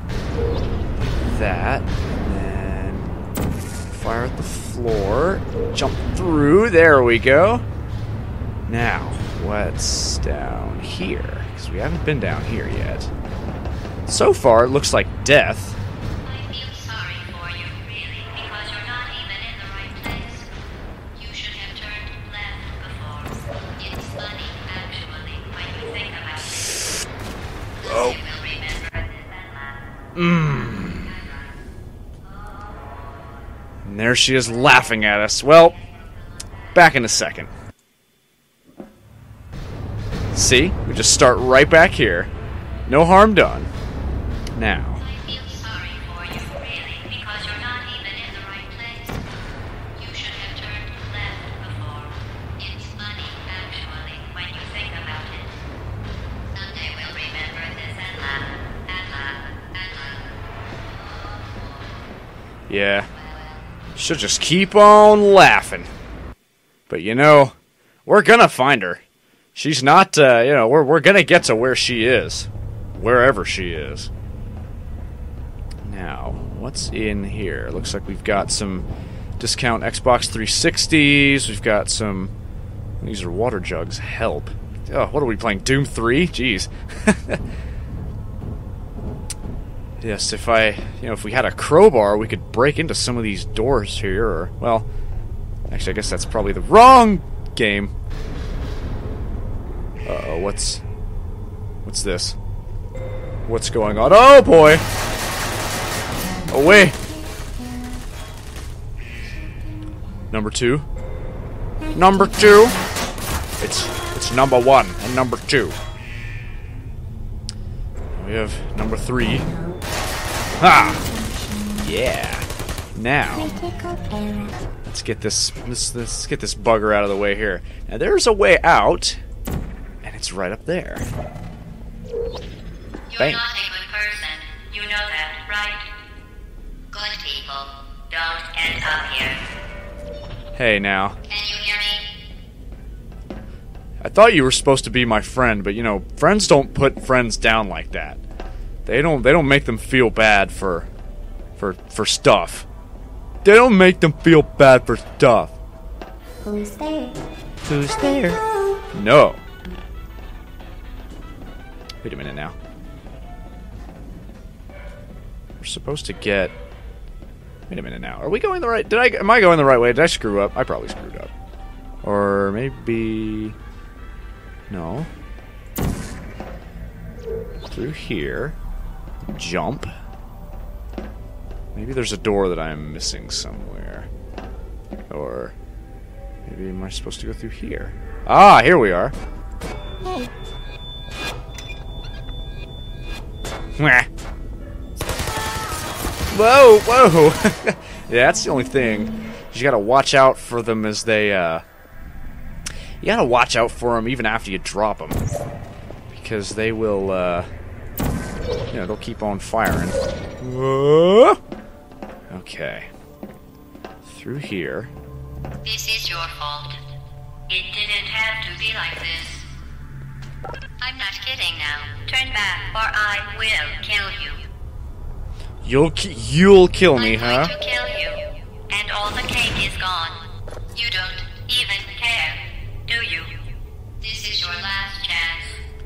[SPEAKER 1] That, and then fire at the floor, jump through, there we go. Now, what's down here? Because we haven't been down here yet. So far, it looks like death.
[SPEAKER 5] I feel sorry for you, really, because you're not even in the right place. You should have turned left before. It's funny, actually, when you think about it.
[SPEAKER 1] Oh.
[SPEAKER 5] You will remember this and laugh.
[SPEAKER 1] Mmm. And there she is laughing at us. Well, back in a second. See? We just start right back here. No harm done. Now.
[SPEAKER 5] I feel sorry for you, really, because you're not even in the right place. You should have turned left before. It's funny, actually, when you think about it. Someday we'll remember this and laugh, and laugh, and laugh.
[SPEAKER 1] Yeah. Should just keep on laughing. But you know, we're gonna find her. She's not, uh, you know, we're, we're gonna get to where she is. Wherever she is. Now, what's in here? Looks like we've got some discount Xbox three sixties. We've got some... These are water jugs. Help. Oh, what are we playing? Doom three? Jeez. Yes, if I... You know, if we had a crowbar, we could break into some of these doors here, or... Well, actually, I guess that's probably the wrong game. Uh-oh, what's... What's this? What's going on? Oh, boy! Away! Number two. Number two! It's it's number one and number two. We have number three. Ha! Yeah. Now, let's get this let's, let's get this bugger out of the way here. Now, there's a way out, and it's right up there.
[SPEAKER 5] You're
[SPEAKER 1] Bang.
[SPEAKER 5] not a good person. You know that, right? Good people don't end up here.
[SPEAKER 1] Hey, now.
[SPEAKER 5] Can you hear me?
[SPEAKER 1] I thought you were supposed to be my friend, but you know, friends don't put friends down like that. They don't. They don't make them feel bad for, for, for stuff. They don't make them feel bad for stuff.
[SPEAKER 4] Who's there?
[SPEAKER 1] Who's there? No. Wait a minute now. We're supposed to get... Wait a minute now. Are we going the right... Did I... Am I going the right way? Did I screw up? I probably screwed up. Or maybe... No. Through here. Jump. Maybe there's a door that I'm missing somewhere. Or... Maybe am I supposed to go through here? Ah, here we are.
[SPEAKER 4] Hey,
[SPEAKER 1] Mwah. Whoa, whoa! Yeah, that's the only thing. You gotta watch out for them as they, uh... You gotta watch out for them even after you drop them. Because they will, uh... You know, they'll keep on firing. Whoa. Okay. Through here.
[SPEAKER 5] This is your fault. It didn't have to be like this. I'm not kidding now. Turn back, or I will kill you.
[SPEAKER 1] You'll ki you'll kill me,
[SPEAKER 5] I'm
[SPEAKER 1] huh?
[SPEAKER 5] going to kill you, and all the cake is gone. You don't even care, do you? This is your last chance.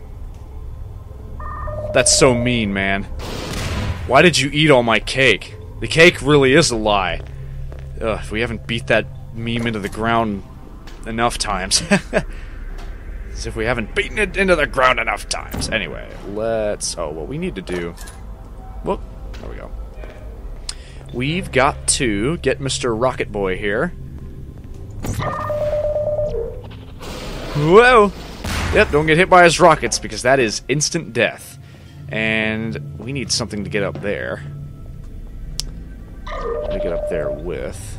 [SPEAKER 1] That's so mean, man. Why did you eat all my cake? The cake really is a lie. Ugh, if we haven't beat that meme into the ground enough times. As if we haven't beaten it into the ground enough times. Anyway, let's... Oh, what we need to do... Whoop. There we go. We've got to get Mister Rocket Boy here. Whoa! Yep, don't get hit by his rockets, because that is instant death. And we need something to get up there. To get up there with...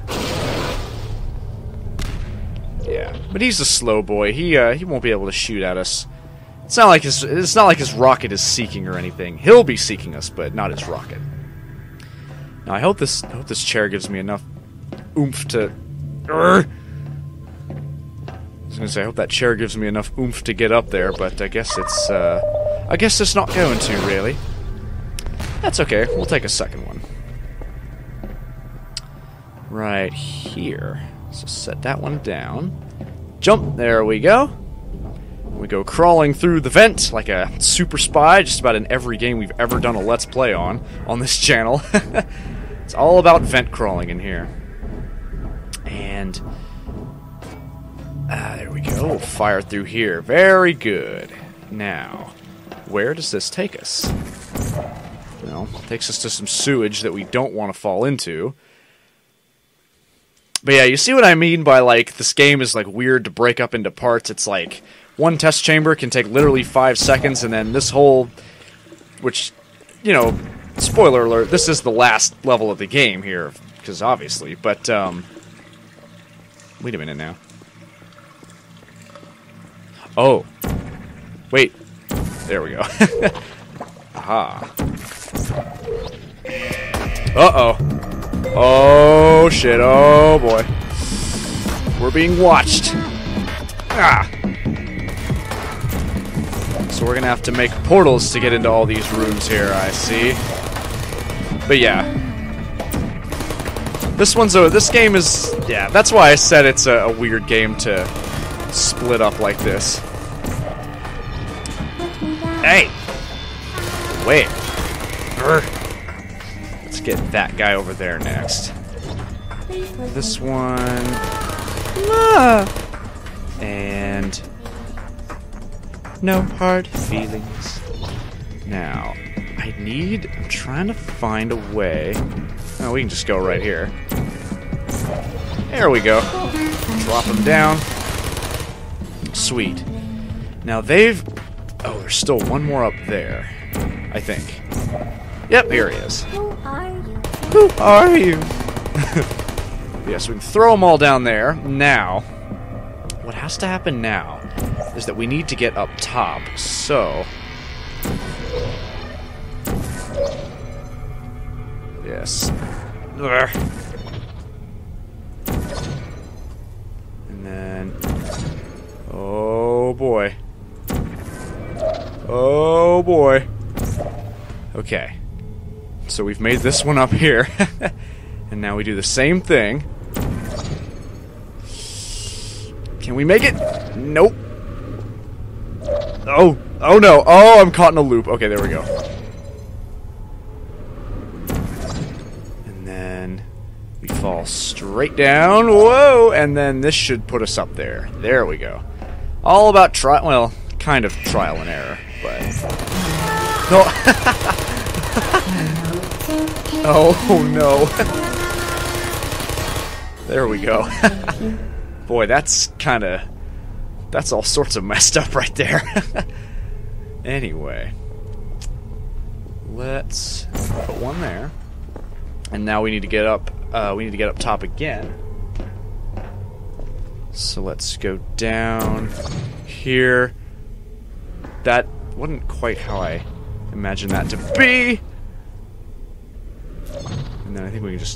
[SPEAKER 1] Yeah, but he's a slow boy. He uh, he won't be able to shoot at us. It's not like his it's not like his rocket is seeking or anything. He'll be seeking us, but not his rocket. Now I hope this I hope this chair gives me enough oomph to. Urgh. I was gonna say I hope that chair gives me enough oomph to get up there, but I guess it's uh, I guess it's not going to really. That's okay. We'll take a second one. Right here. So set that one down. Jump. There we go. We go crawling through the vent like a super spy, just about in every game we've ever done a Let's Play on, on this channel. It's all about vent crawling in here. And... Ah, there we go. We'll fire through here. Very good. Now, where does this take us? Well, it takes us to some sewage that we don't want to fall into. But yeah, you see what I mean by, like, this game is, like, weird to break up into parts. It's like, one test chamber can take literally five seconds, and then this whole, which, you know, spoiler alert, this is the last level of the game here, because obviously, but, um, wait a minute now. Oh. Wait. There we go. Aha. Uh-oh. Oh, shit. Oh, boy. We're being watched. Ah. So we're gonna have to make portals to get into all these rooms here, I see. But yeah. This one's a... This game is... Yeah, that's why I said it's a, a weird game to split up like this. Hey! Wait. Urgh. Let's get that guy over there next. This one... Ah. And... No hard feelings. Now, I need... I'm trying to find a way... Oh, we can just go right here. There we go. Drop them down. Sweet. Now they've... Oh, there's still one more up there. I think. Yep, here he is.
[SPEAKER 4] Who are you?
[SPEAKER 1] Who are you? Yeah, so we can throw them all down there. Now, what has to happen now is that we need to get up top. So... Yes. Ugh. And then... Oh, boy. Oh, boy. Okay. So we've made this one up here. And now we do the same thing. Can we make it? Nope. Oh. Oh, no. Oh, I'm caught in a loop. Okay, there we go. And then we fall straight down. Whoa. And then this should put us up there. There we go. All about tri- well, kind of trial and error, but... No. Oh, no. There we go. Boy, that's kind of... That's all sorts of messed up right there. Anyway. Let's put one there. And now we need to get up... Uh, we need to get up top again. So let's go down here. That wasn't quite how I imagined that to be. And then I think we can just...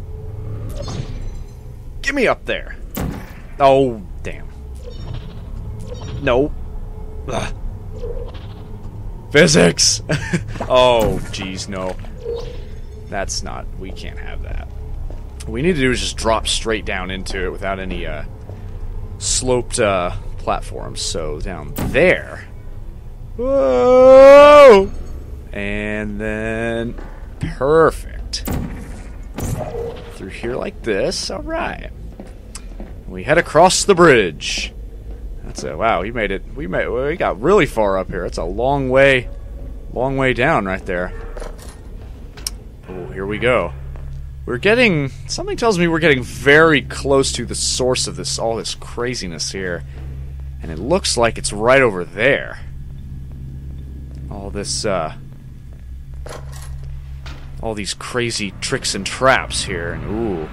[SPEAKER 1] Get me up there. Oh, damn. No. Ugh. Physics! Oh, jeez, no. That's not... We can't have that. What we need to do is just drop straight down into it without any, uh... sloped, uh, platforms. So, down there... Whoa! And then... Perfect. Through here like this. Alright. We head across the bridge. That's a... Wow, we made it... We made... We got really far up here. It's a long way... Long way down right there. Oh, here we go. We're getting... Something tells me we're getting very close to the source of this... All this craziness here. And it looks like it's right over there. All this, uh... all these crazy tricks and traps here, and ooh.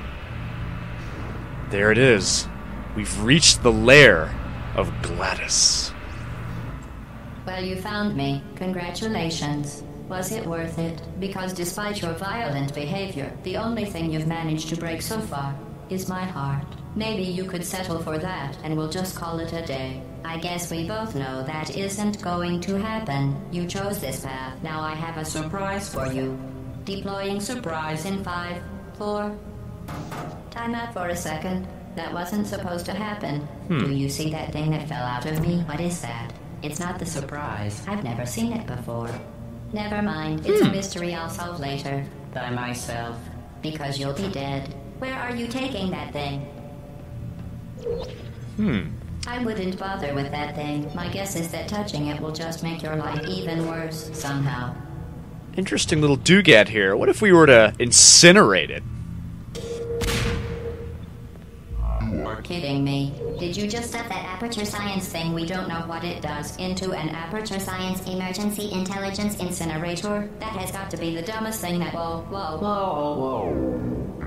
[SPEAKER 1] There it is. We've reached the lair of GLaDOS.
[SPEAKER 2] Well, you found me. Congratulations. Was it worth it? Because despite your violent behavior, the only thing you've managed to break so far is my heart. Maybe you could settle for that, and we'll just call it a day. I guess we both know that isn't going to happen. You chose this path. Now I have a surprise for you. Deploying surprise in five, four... Time out for a second. That wasn't supposed to happen.
[SPEAKER 1] Hmm.
[SPEAKER 2] Do you see that thing that fell out of me? What is that? It's not the surprise. I've never seen it before. Never mind. It's
[SPEAKER 1] Hmm.
[SPEAKER 2] a mystery I'll solve later. By myself. Because you'll be dead. Where are you taking that thing?
[SPEAKER 1] Hmm.
[SPEAKER 2] I wouldn't bother with that thing. My guess is that touching it will just make your life even worse, somehow.
[SPEAKER 1] Interesting little doogad here. What if we were to incinerate it?
[SPEAKER 2] kidding me. Did you just stuff that Aperture Science thing, we don't know what it does, into an Aperture Science Emergency Intelligence Incinerator? That has got to be the dumbest thing that... Whoa, whoa, whoa,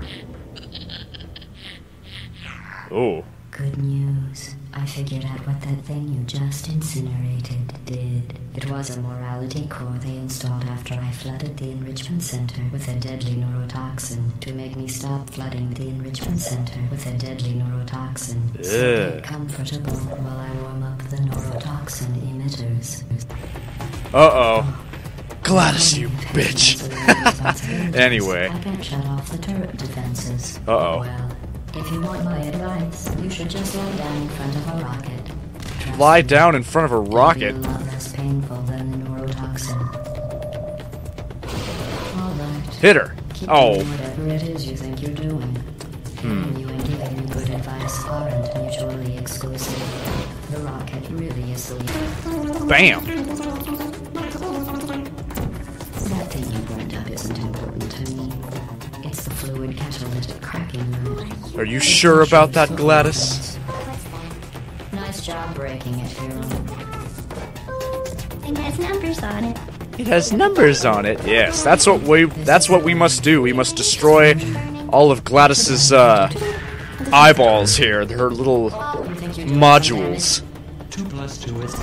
[SPEAKER 2] whoa.
[SPEAKER 1] Oh.
[SPEAKER 2] Good news. I figured out what that thing you just incinerated did. It was a morality core they installed after I flooded the Enrichment Center with a deadly neurotoxin to make me stop flooding the Enrichment Center with a deadly neurotoxin. So get comfortable while I warm up the neurotoxin emitters.
[SPEAKER 1] Uh-oh. GLaDOS, you bitch. Anyway.
[SPEAKER 2] I can shut off the turret defenses.
[SPEAKER 1] Uh-oh.
[SPEAKER 2] Well, if you want my advice, you should just lie down in front of a rocket. Trust
[SPEAKER 1] Lie
[SPEAKER 2] me,
[SPEAKER 1] down in front of a
[SPEAKER 2] it'll
[SPEAKER 1] rocket?
[SPEAKER 2] be a lot less painful than the neurotoxin. All right.
[SPEAKER 1] Hit her.
[SPEAKER 2] Keep
[SPEAKER 1] Oh.
[SPEAKER 2] doing whatever it is you think you're doing.
[SPEAKER 1] Hmm.
[SPEAKER 2] You and giving good advice aren't mutually exclusive. The rocket really is the
[SPEAKER 1] Bam.
[SPEAKER 2] That thing you burned up isn't important to me. It's the fluid catalytic cracking unit.
[SPEAKER 1] Are you sure about that, GLaDOS?
[SPEAKER 2] Nice job breaking it, hero.
[SPEAKER 4] It has numbers on it.
[SPEAKER 1] It has numbers on it. Yes, that's what we that's what we must do. We must destroy all of GLaDOS's uh, eyeballs here, her little modules.
[SPEAKER 6] Two plus two is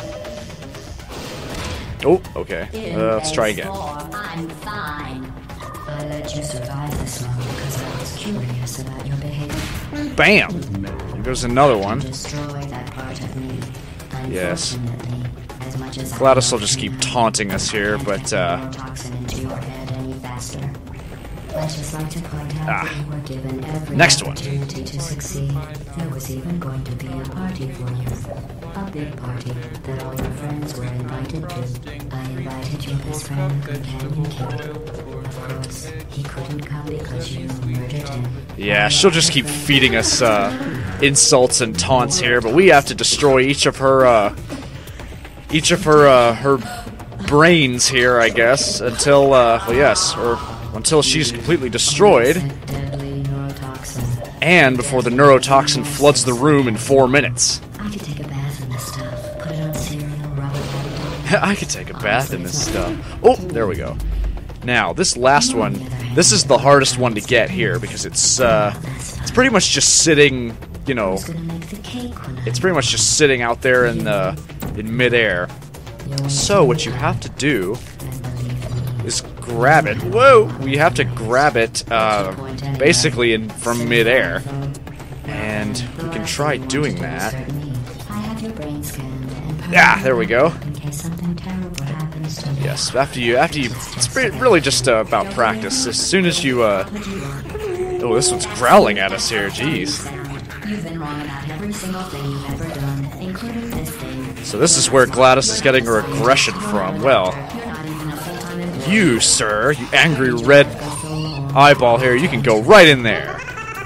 [SPEAKER 1] Oh, okay. Uh, let's try again.
[SPEAKER 2] I'm fine. I let you survive this long because I was curious about your behavior.
[SPEAKER 1] Bam! Here goes another one.
[SPEAKER 2] Destroy that part of me.
[SPEAKER 1] Yes.
[SPEAKER 2] Unfortunately, as much as I
[SPEAKER 1] GLaDOS will
[SPEAKER 2] love
[SPEAKER 1] just
[SPEAKER 2] you,
[SPEAKER 1] keep taunting us here,
[SPEAKER 2] I can't
[SPEAKER 1] but
[SPEAKER 2] get the
[SPEAKER 1] uh,
[SPEAKER 2] neurotoxin into your head any faster. I'd just like to point out
[SPEAKER 1] Ah.
[SPEAKER 2] that you were given every
[SPEAKER 1] Next one.
[SPEAKER 2] opportunity to succeed. There was even going to be a party for you. A big party that all your friends were invited to. I invited your best friend, companion Kid. Of course, he couldn't come because you murdered him.
[SPEAKER 1] yeah, she'll just keep feeding us uh, insults and taunts here, but we have to destroy each of her uh, each of her uh, her brains here, I guess, until uh, well, yes, or until she's completely destroyed,
[SPEAKER 2] Deadly neurotoxin.
[SPEAKER 1] and before the neurotoxin floods the room in four minutes.
[SPEAKER 2] I could take a bath in this stuff. Put it on cereal, rub it right down.
[SPEAKER 1] I could take a bath in this stuff. Oh, there we go. Now, this last one, this is the hardest one to get here because it's uh, it's pretty much just sitting, you know,
[SPEAKER 2] Who's gonna make the cake when I
[SPEAKER 1] it's pretty much just sitting out there in the in midair. So what you have to do is grab it. Whoa! You have to grab it uh, basically in from midair, and we can try doing that.
[SPEAKER 2] I have your brain scanned and
[SPEAKER 1] Yeah, there we go.
[SPEAKER 2] in case something terrible happens to you.
[SPEAKER 1] Yes, after you, after you, it's pre- really just uh, about practice. As soon as you, uh, oh, this one's growling at us here. Jeez.
[SPEAKER 2] You've been wrong about every single thing you've ever done, including this thing.
[SPEAKER 1] So this is where GLaDOS is getting her aggression from. Well,
[SPEAKER 2] You're not even a full-time employee.
[SPEAKER 1] you, sir, you angry red eyeball here, you can go right in there.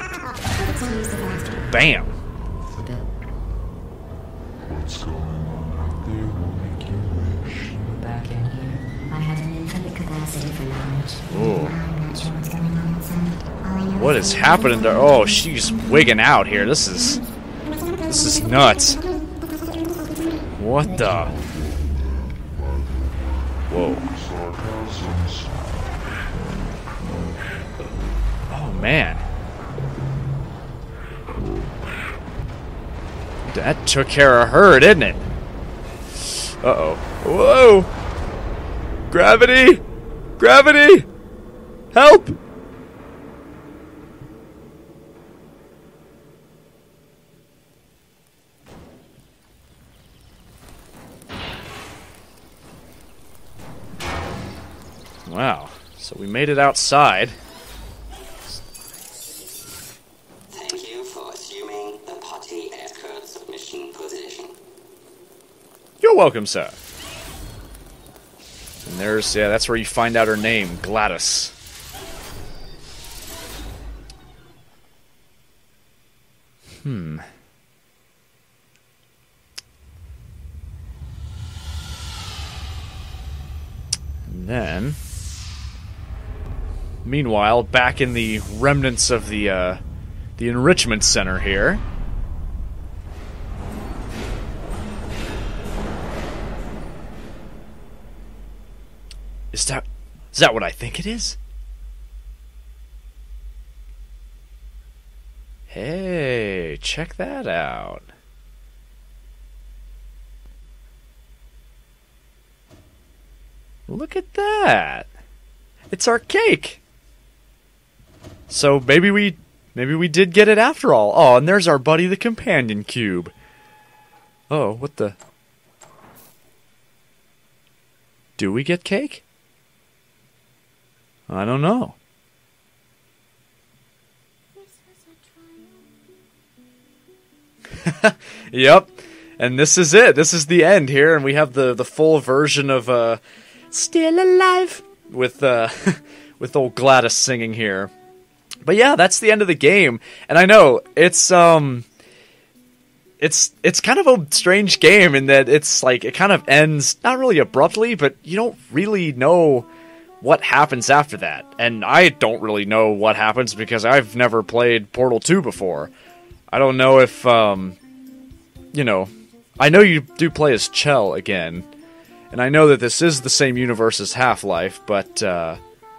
[SPEAKER 1] Bam.
[SPEAKER 7] What's going on out there will make you wish.
[SPEAKER 2] Back in here, I have an infinite capacity for knowledge.
[SPEAKER 1] Ooh.
[SPEAKER 4] I'm not sure what's going on outside. All I know
[SPEAKER 1] What is happening to? Oh, she's wigging out here. This is, this is nuts. What the? Whoa.
[SPEAKER 7] Sarcasms.
[SPEAKER 1] Oh man. That took care of her, didn't it? Uh-oh. Whoa! Gravity! Gravity! Help! Wow. So we made it outside.
[SPEAKER 8] Thank you for assuming the party escort submission position.
[SPEAKER 1] You're welcome, sir. And there's, yeah, that's where you find out her name, GLaDOS. Hmm. And then, meanwhile, back in the remnants of the, uh, the enrichment center here, Is that... Is that what I think it is? Hey, check that out. Look at that. It's our cake. So maybe we maybe we did get it after all. Oh, and there's our buddy the companion cube. Oh, what the... Do we get cake? I don't know. Yep. And this is it. This is the end here, and we have the the full version of uh Still Alive with uh with old GLaDOS singing here. But yeah, that's the end of the game. And I know it's um it's it's kind of a strange game in that it's like it kind of ends not really abruptly, but you don't really know what happens after that. And I don't really know what happens because I've never played Portal two before. I don't know if um you know, I know you do play as Chell again, and I know that this is the same universe as Half-Life, but, uh...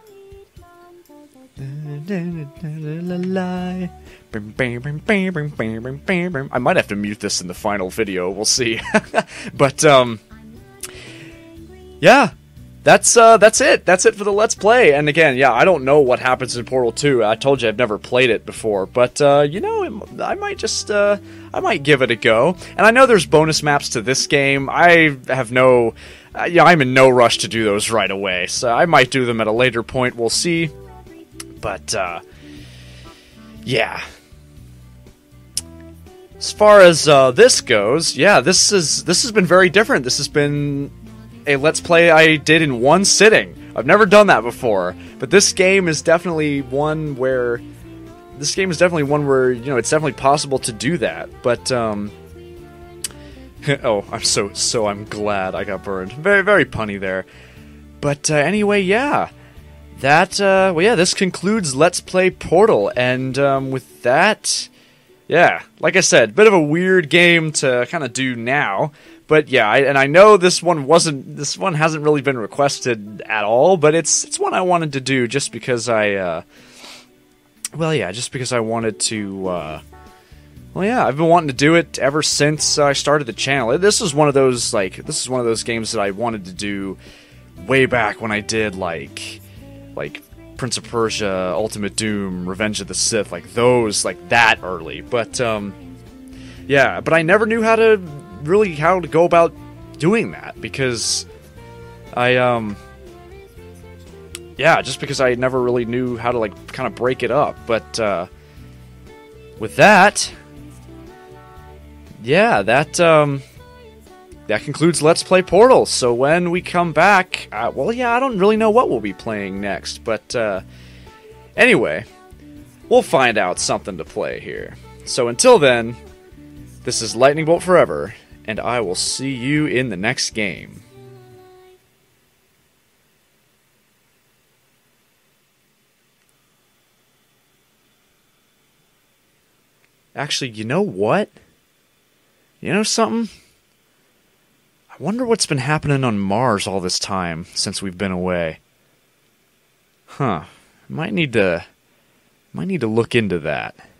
[SPEAKER 1] I might have to mute this in the final video, we'll see. But, um... yeah, that's, uh, that's it. That's it for the Let's Play. And again, yeah, I don't know what happens in Portal two. I told you I've never played it before, but, uh, you know, it, I might just, uh... I might give it a go. And I know there's bonus maps to this game. I have no... Uh, yeah, I'm in no rush to do those right away, so I might do them at a later point. We'll see. But, uh... yeah. As far as uh, this goes, yeah, this is this has been very different. This has been a Let's Play I did in one sitting. I've never done that before. But this game is definitely one where... This game is definitely one where, you know, it's definitely possible to do that, but, um... oh, I'm so, so I'm glad I got burned. Very, very punny there. But, uh, anyway, yeah. That, uh, well, yeah, this concludes Let's Play Portal, and, um, with that... Yeah, like I said, bit of a weird game to kind of do now, but yeah, I, and I know this one wasn't, this one hasn't really been requested at all, but it's, it's one I wanted to do just because I, uh... Well, yeah, just because I wanted to, uh... Well, yeah, I've been wanting to do it ever since I started the channel. This is one of those, like, this is one of those games that I wanted to do way back when I did, like, like, Prince of Persia, Ultimate Doom, Revenge of the Sith, like, those, like, that early. But, um, yeah, but I never knew how to, really, how to go about doing that, because I, um... yeah, just because I never really knew how to, like, kind of break it up. But, uh, with that, yeah, that, um, that concludes Let's Play Portal. So when we come back, uh, well, yeah, I don't really know what we'll be playing next. But, uh, anyway, we'll find out something to play here. So until then, this is Lightning Bolt Forever, and I will see you in the next game. Actually, you know what? You know something? I wonder what's been happening on Mars all this time since we've been away. Huh. Might need to might need to look into that.